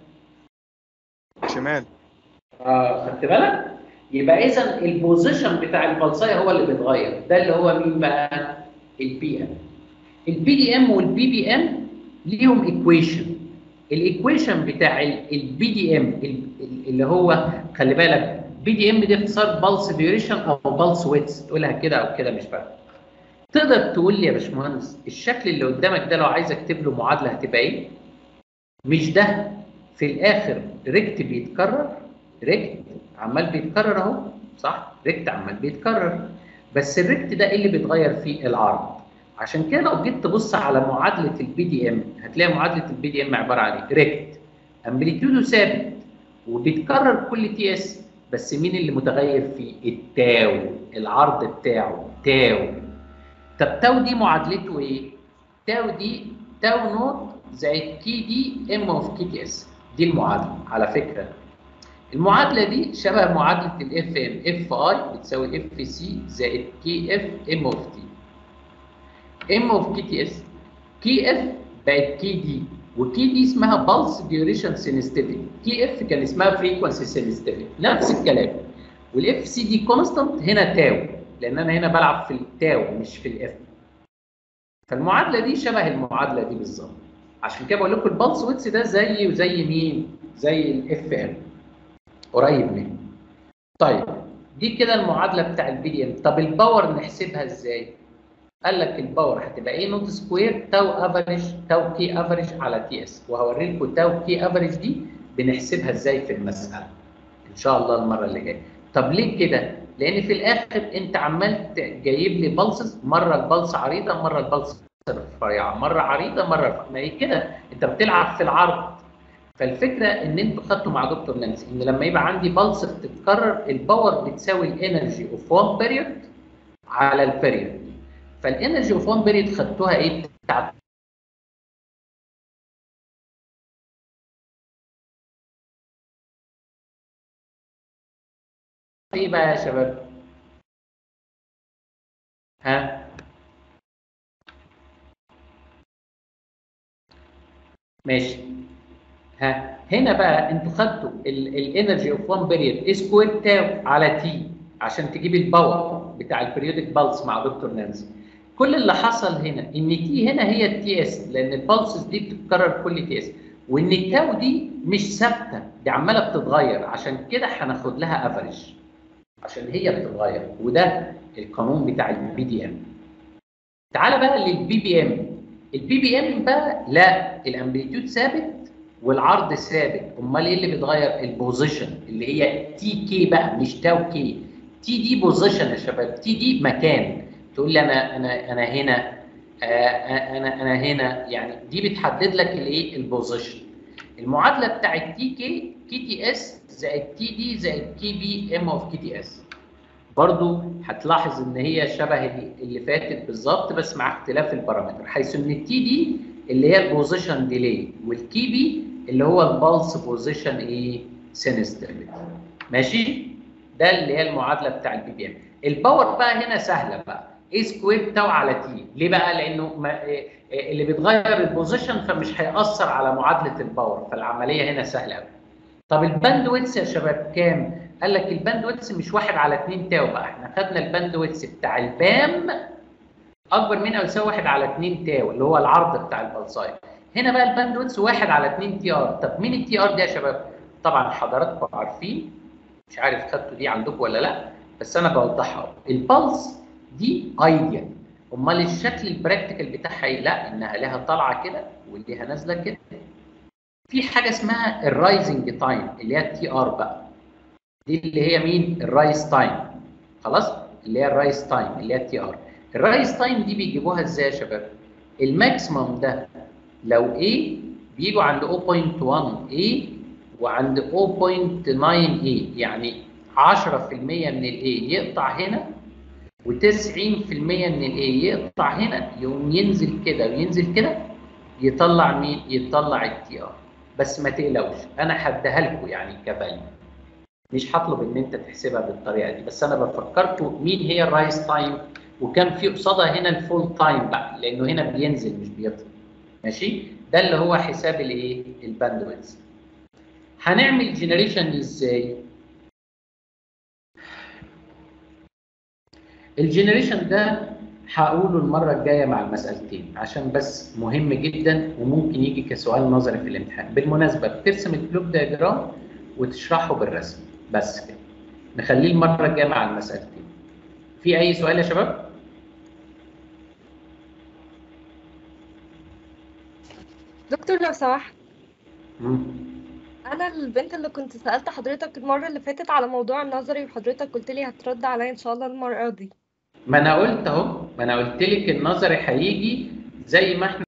شمال.
اه خدت بالك؟ يبقى اذا البوزيشن بتاع البلصايه هو اللي بيتغير، ده اللي هو مين بقى؟ البي ام. البي دي ام والبي بي ام ليهم ايكويشن. الايكويشن بتاع البي دي ام اللي هو خلي بالك بي دي ام دي اختصار بلس ديوريشن او بلس ويتس، تقولها كده او كده مش فارقه. تقدر تقول لي يا باشمهندس الشكل اللي قدامك ده لو عايز اكتب له معادله هتبقى ايه؟ مش ده في الاخر ريكت بيتكرر؟ ريكت عمال بيتكرر اهو صح؟ ريكت عمال بيتكرر، بس الريكت ده ايه اللي بيتغير فيه؟ العرض. عشان كده لو جيت تبص على معادله البي دي ام هتلاقي معادله البي دي ام عباره عن ايه؟ ريكت امبليتيودو ثابت وبيتكرر كل تي اس، بس مين اللي متغير فيه؟ التاو، العرض بتاعه تاو. طب تاو دي معادلته ايه؟ تاو دي تاو نوت زائد كي دي ام اوف كي تي اس. دي المعادله على فكره. المعادله دي شبه معادله الاف ام، اف اي بتساوي اف سي زائد كي اف ام اوف تي. ام اوف كي تي اس، كي اف بقت كي دي، وكي دي اسمها بالس ديوريشن سينستيفيتي، كي اف كان اسمها فريكونسي سينستيفيتي، نفس الكلام. والاف سي دي كونستانت هنا تاو، لان انا هنا بلعب في التاو مش في الاف. فالمعادله دي شبه المعادله دي بالظبط. عشان كده بقول لكم البلس ويتس ده زي وزي مين؟ زي الاف ام، قريب منه. طيب دي كده المعادله بتاع البي دي ام. طب الباور نحسبها ازاي؟ قال لك الباور هتبقى ايه نوت سكوير تاو افريج تاو كي افريج على تي اس، وهوري لكم تاو كي افريج دي بنحسبها ازاي في المساله ان شاء الله المره اللي جايه. طب ليه كده؟ لان في الاخر انت عمال جايب لي بلسز، مره البلس عريضه مره البلس رفيعه، مره عريضه مره رفيعه، ما هي كده انت بتلعب في العرض. فالفكره ان انتوا خدتوا مع دكتور نانسي ان لما يبقى عندي بلس بتتكرر الباور بتساوي الانرجي اوف وان بيريود على البيريود. فالانرجي اوف وان بيريود خدتوها ايه؟ بتاعت ايه بقى يا شباب؟ ها؟ ماشي. ها هنا بقى انتوا خدتوا الانرجي اوف وان بيريود اي سكوير تاو على تي عشان تجيب الباور بتاع البريودك بالس مع دكتور نانسي. كل اللي حصل هنا ان تي هنا هي التي اس، لان البالسز دي بتتكرر كل تي اس، وان التاو دي مش ثابته، دي عماله بتتغير، عشان كده هناخد لها افريج عشان هي بتتغير، وده القانون بتاع البي دي ام. تعالى بقى للبي بي ام. البي بي ام بقى لا، الامبليتيود ثابت والعرض ثابت، امال ايه اللي بيتغير؟ البوزيشن اللي هي تي كي بقى مش تاو كي. تي دي بوزيشن يا شباب، تي دي مكان. تقول لي انا انا انا هنا آه انا انا هنا، يعني دي بتحدد لك الايه؟ البوزيشن. المعادله بتاعت تي كي كي تي اس زائد تي دي زائد كي بي ام اوف كي تي اس. برضو هتلاحظ ان هي شبه اللي فاتت بالظبط بس مع اختلاف البارامتر، حيث ان التي دي اللي هي البوزيشن ديلي والكي بي اللي هو البلس بوزيشن ايه؟ سينستيفيتي. ماشي؟ ده اللي هي المعادله بتاع البي بي ام. الباور بقى هنا سهله بقى، اي سكوير تاو على تي. ليه بقى؟ لانه ما اللي بيتغير البوزيشن فمش هيأثر على معادله الباور، فالعمليه هنا سهله قوي. طب الباند ويتس يا شباب كام؟ قال لك الباند ويتس مش واحد على اتنين تاو بقى، احنا خدنا الباند ويتس بتاع البام اكبر من او يساوي واحد على اتنين تاو اللي هو العرض بتاع البلصايه. هنا بقى الباند ويتس واحد على اتنين تي ار. طب مين التي ار ده يا شباب؟ طبعا حضراتكم عارفين، مش عارف خدتوا دي عندكم ولا لا، بس انا بوضحها. البلس دي ايديال، امال الشكل البراكتيكال بتاعها ايه؟ لا، انها لها طالعه كده وليها نازله كده. في حاجه اسمها الرايزنج تايم اللي هي التي ار بقى، دي اللي هي مين؟ الرايز تايم. خلاص؟ اللي هي الرايز تايم اللي هي التي ار. الرايز تايم دي بيجيبوها ازاي يا شباب؟ الماكسيمم ده لو ايه بيجوا عند صفر فاصلة واحد اي وعند صفر فاصلة تسعة اي، يعني عشرة في المية من الاي يقطع هنا وتسعين في المية من الاي يقطع هنا، يقوم ينزل كده وينزل كده يطلع مين؟ يطلع التي ار. بس ما تقلقوش انا هديها لكم يعني كفاليو، مش هطلب ان انت تحسبها بالطريقه دي، بس انا بفكركم مين هي الرايس تايم، وكان في قصادها هنا الفول تايم بقى لانه هنا بينزل مش بيطلع. ماشي؟ ده اللي هو حساب الايه؟ الباندويث. هنعمل جنريشن ازاي؟ الجنريشن ده هقوله المره الجايه مع المسالتين عشان بس مهم جدا وممكن يجي كسؤال نظري في الامتحان. بالمناسبه بترسم البلوك دياجرام وتشرحه بالرسم بس كده. نخليه المره الجايه مع المسالتين. في اي سؤال يا شباب؟
دكتور لو سمحت،
مم.
انا البنت اللي كنت سألت حضرتك المرة اللي فاتت على موضوع النظري وحضرتك قلت لي هترد عليا ان شاء الله المرة دي.
ما انا قلت اهو، ما انا قلت لك النظري هيجي زي ما احنا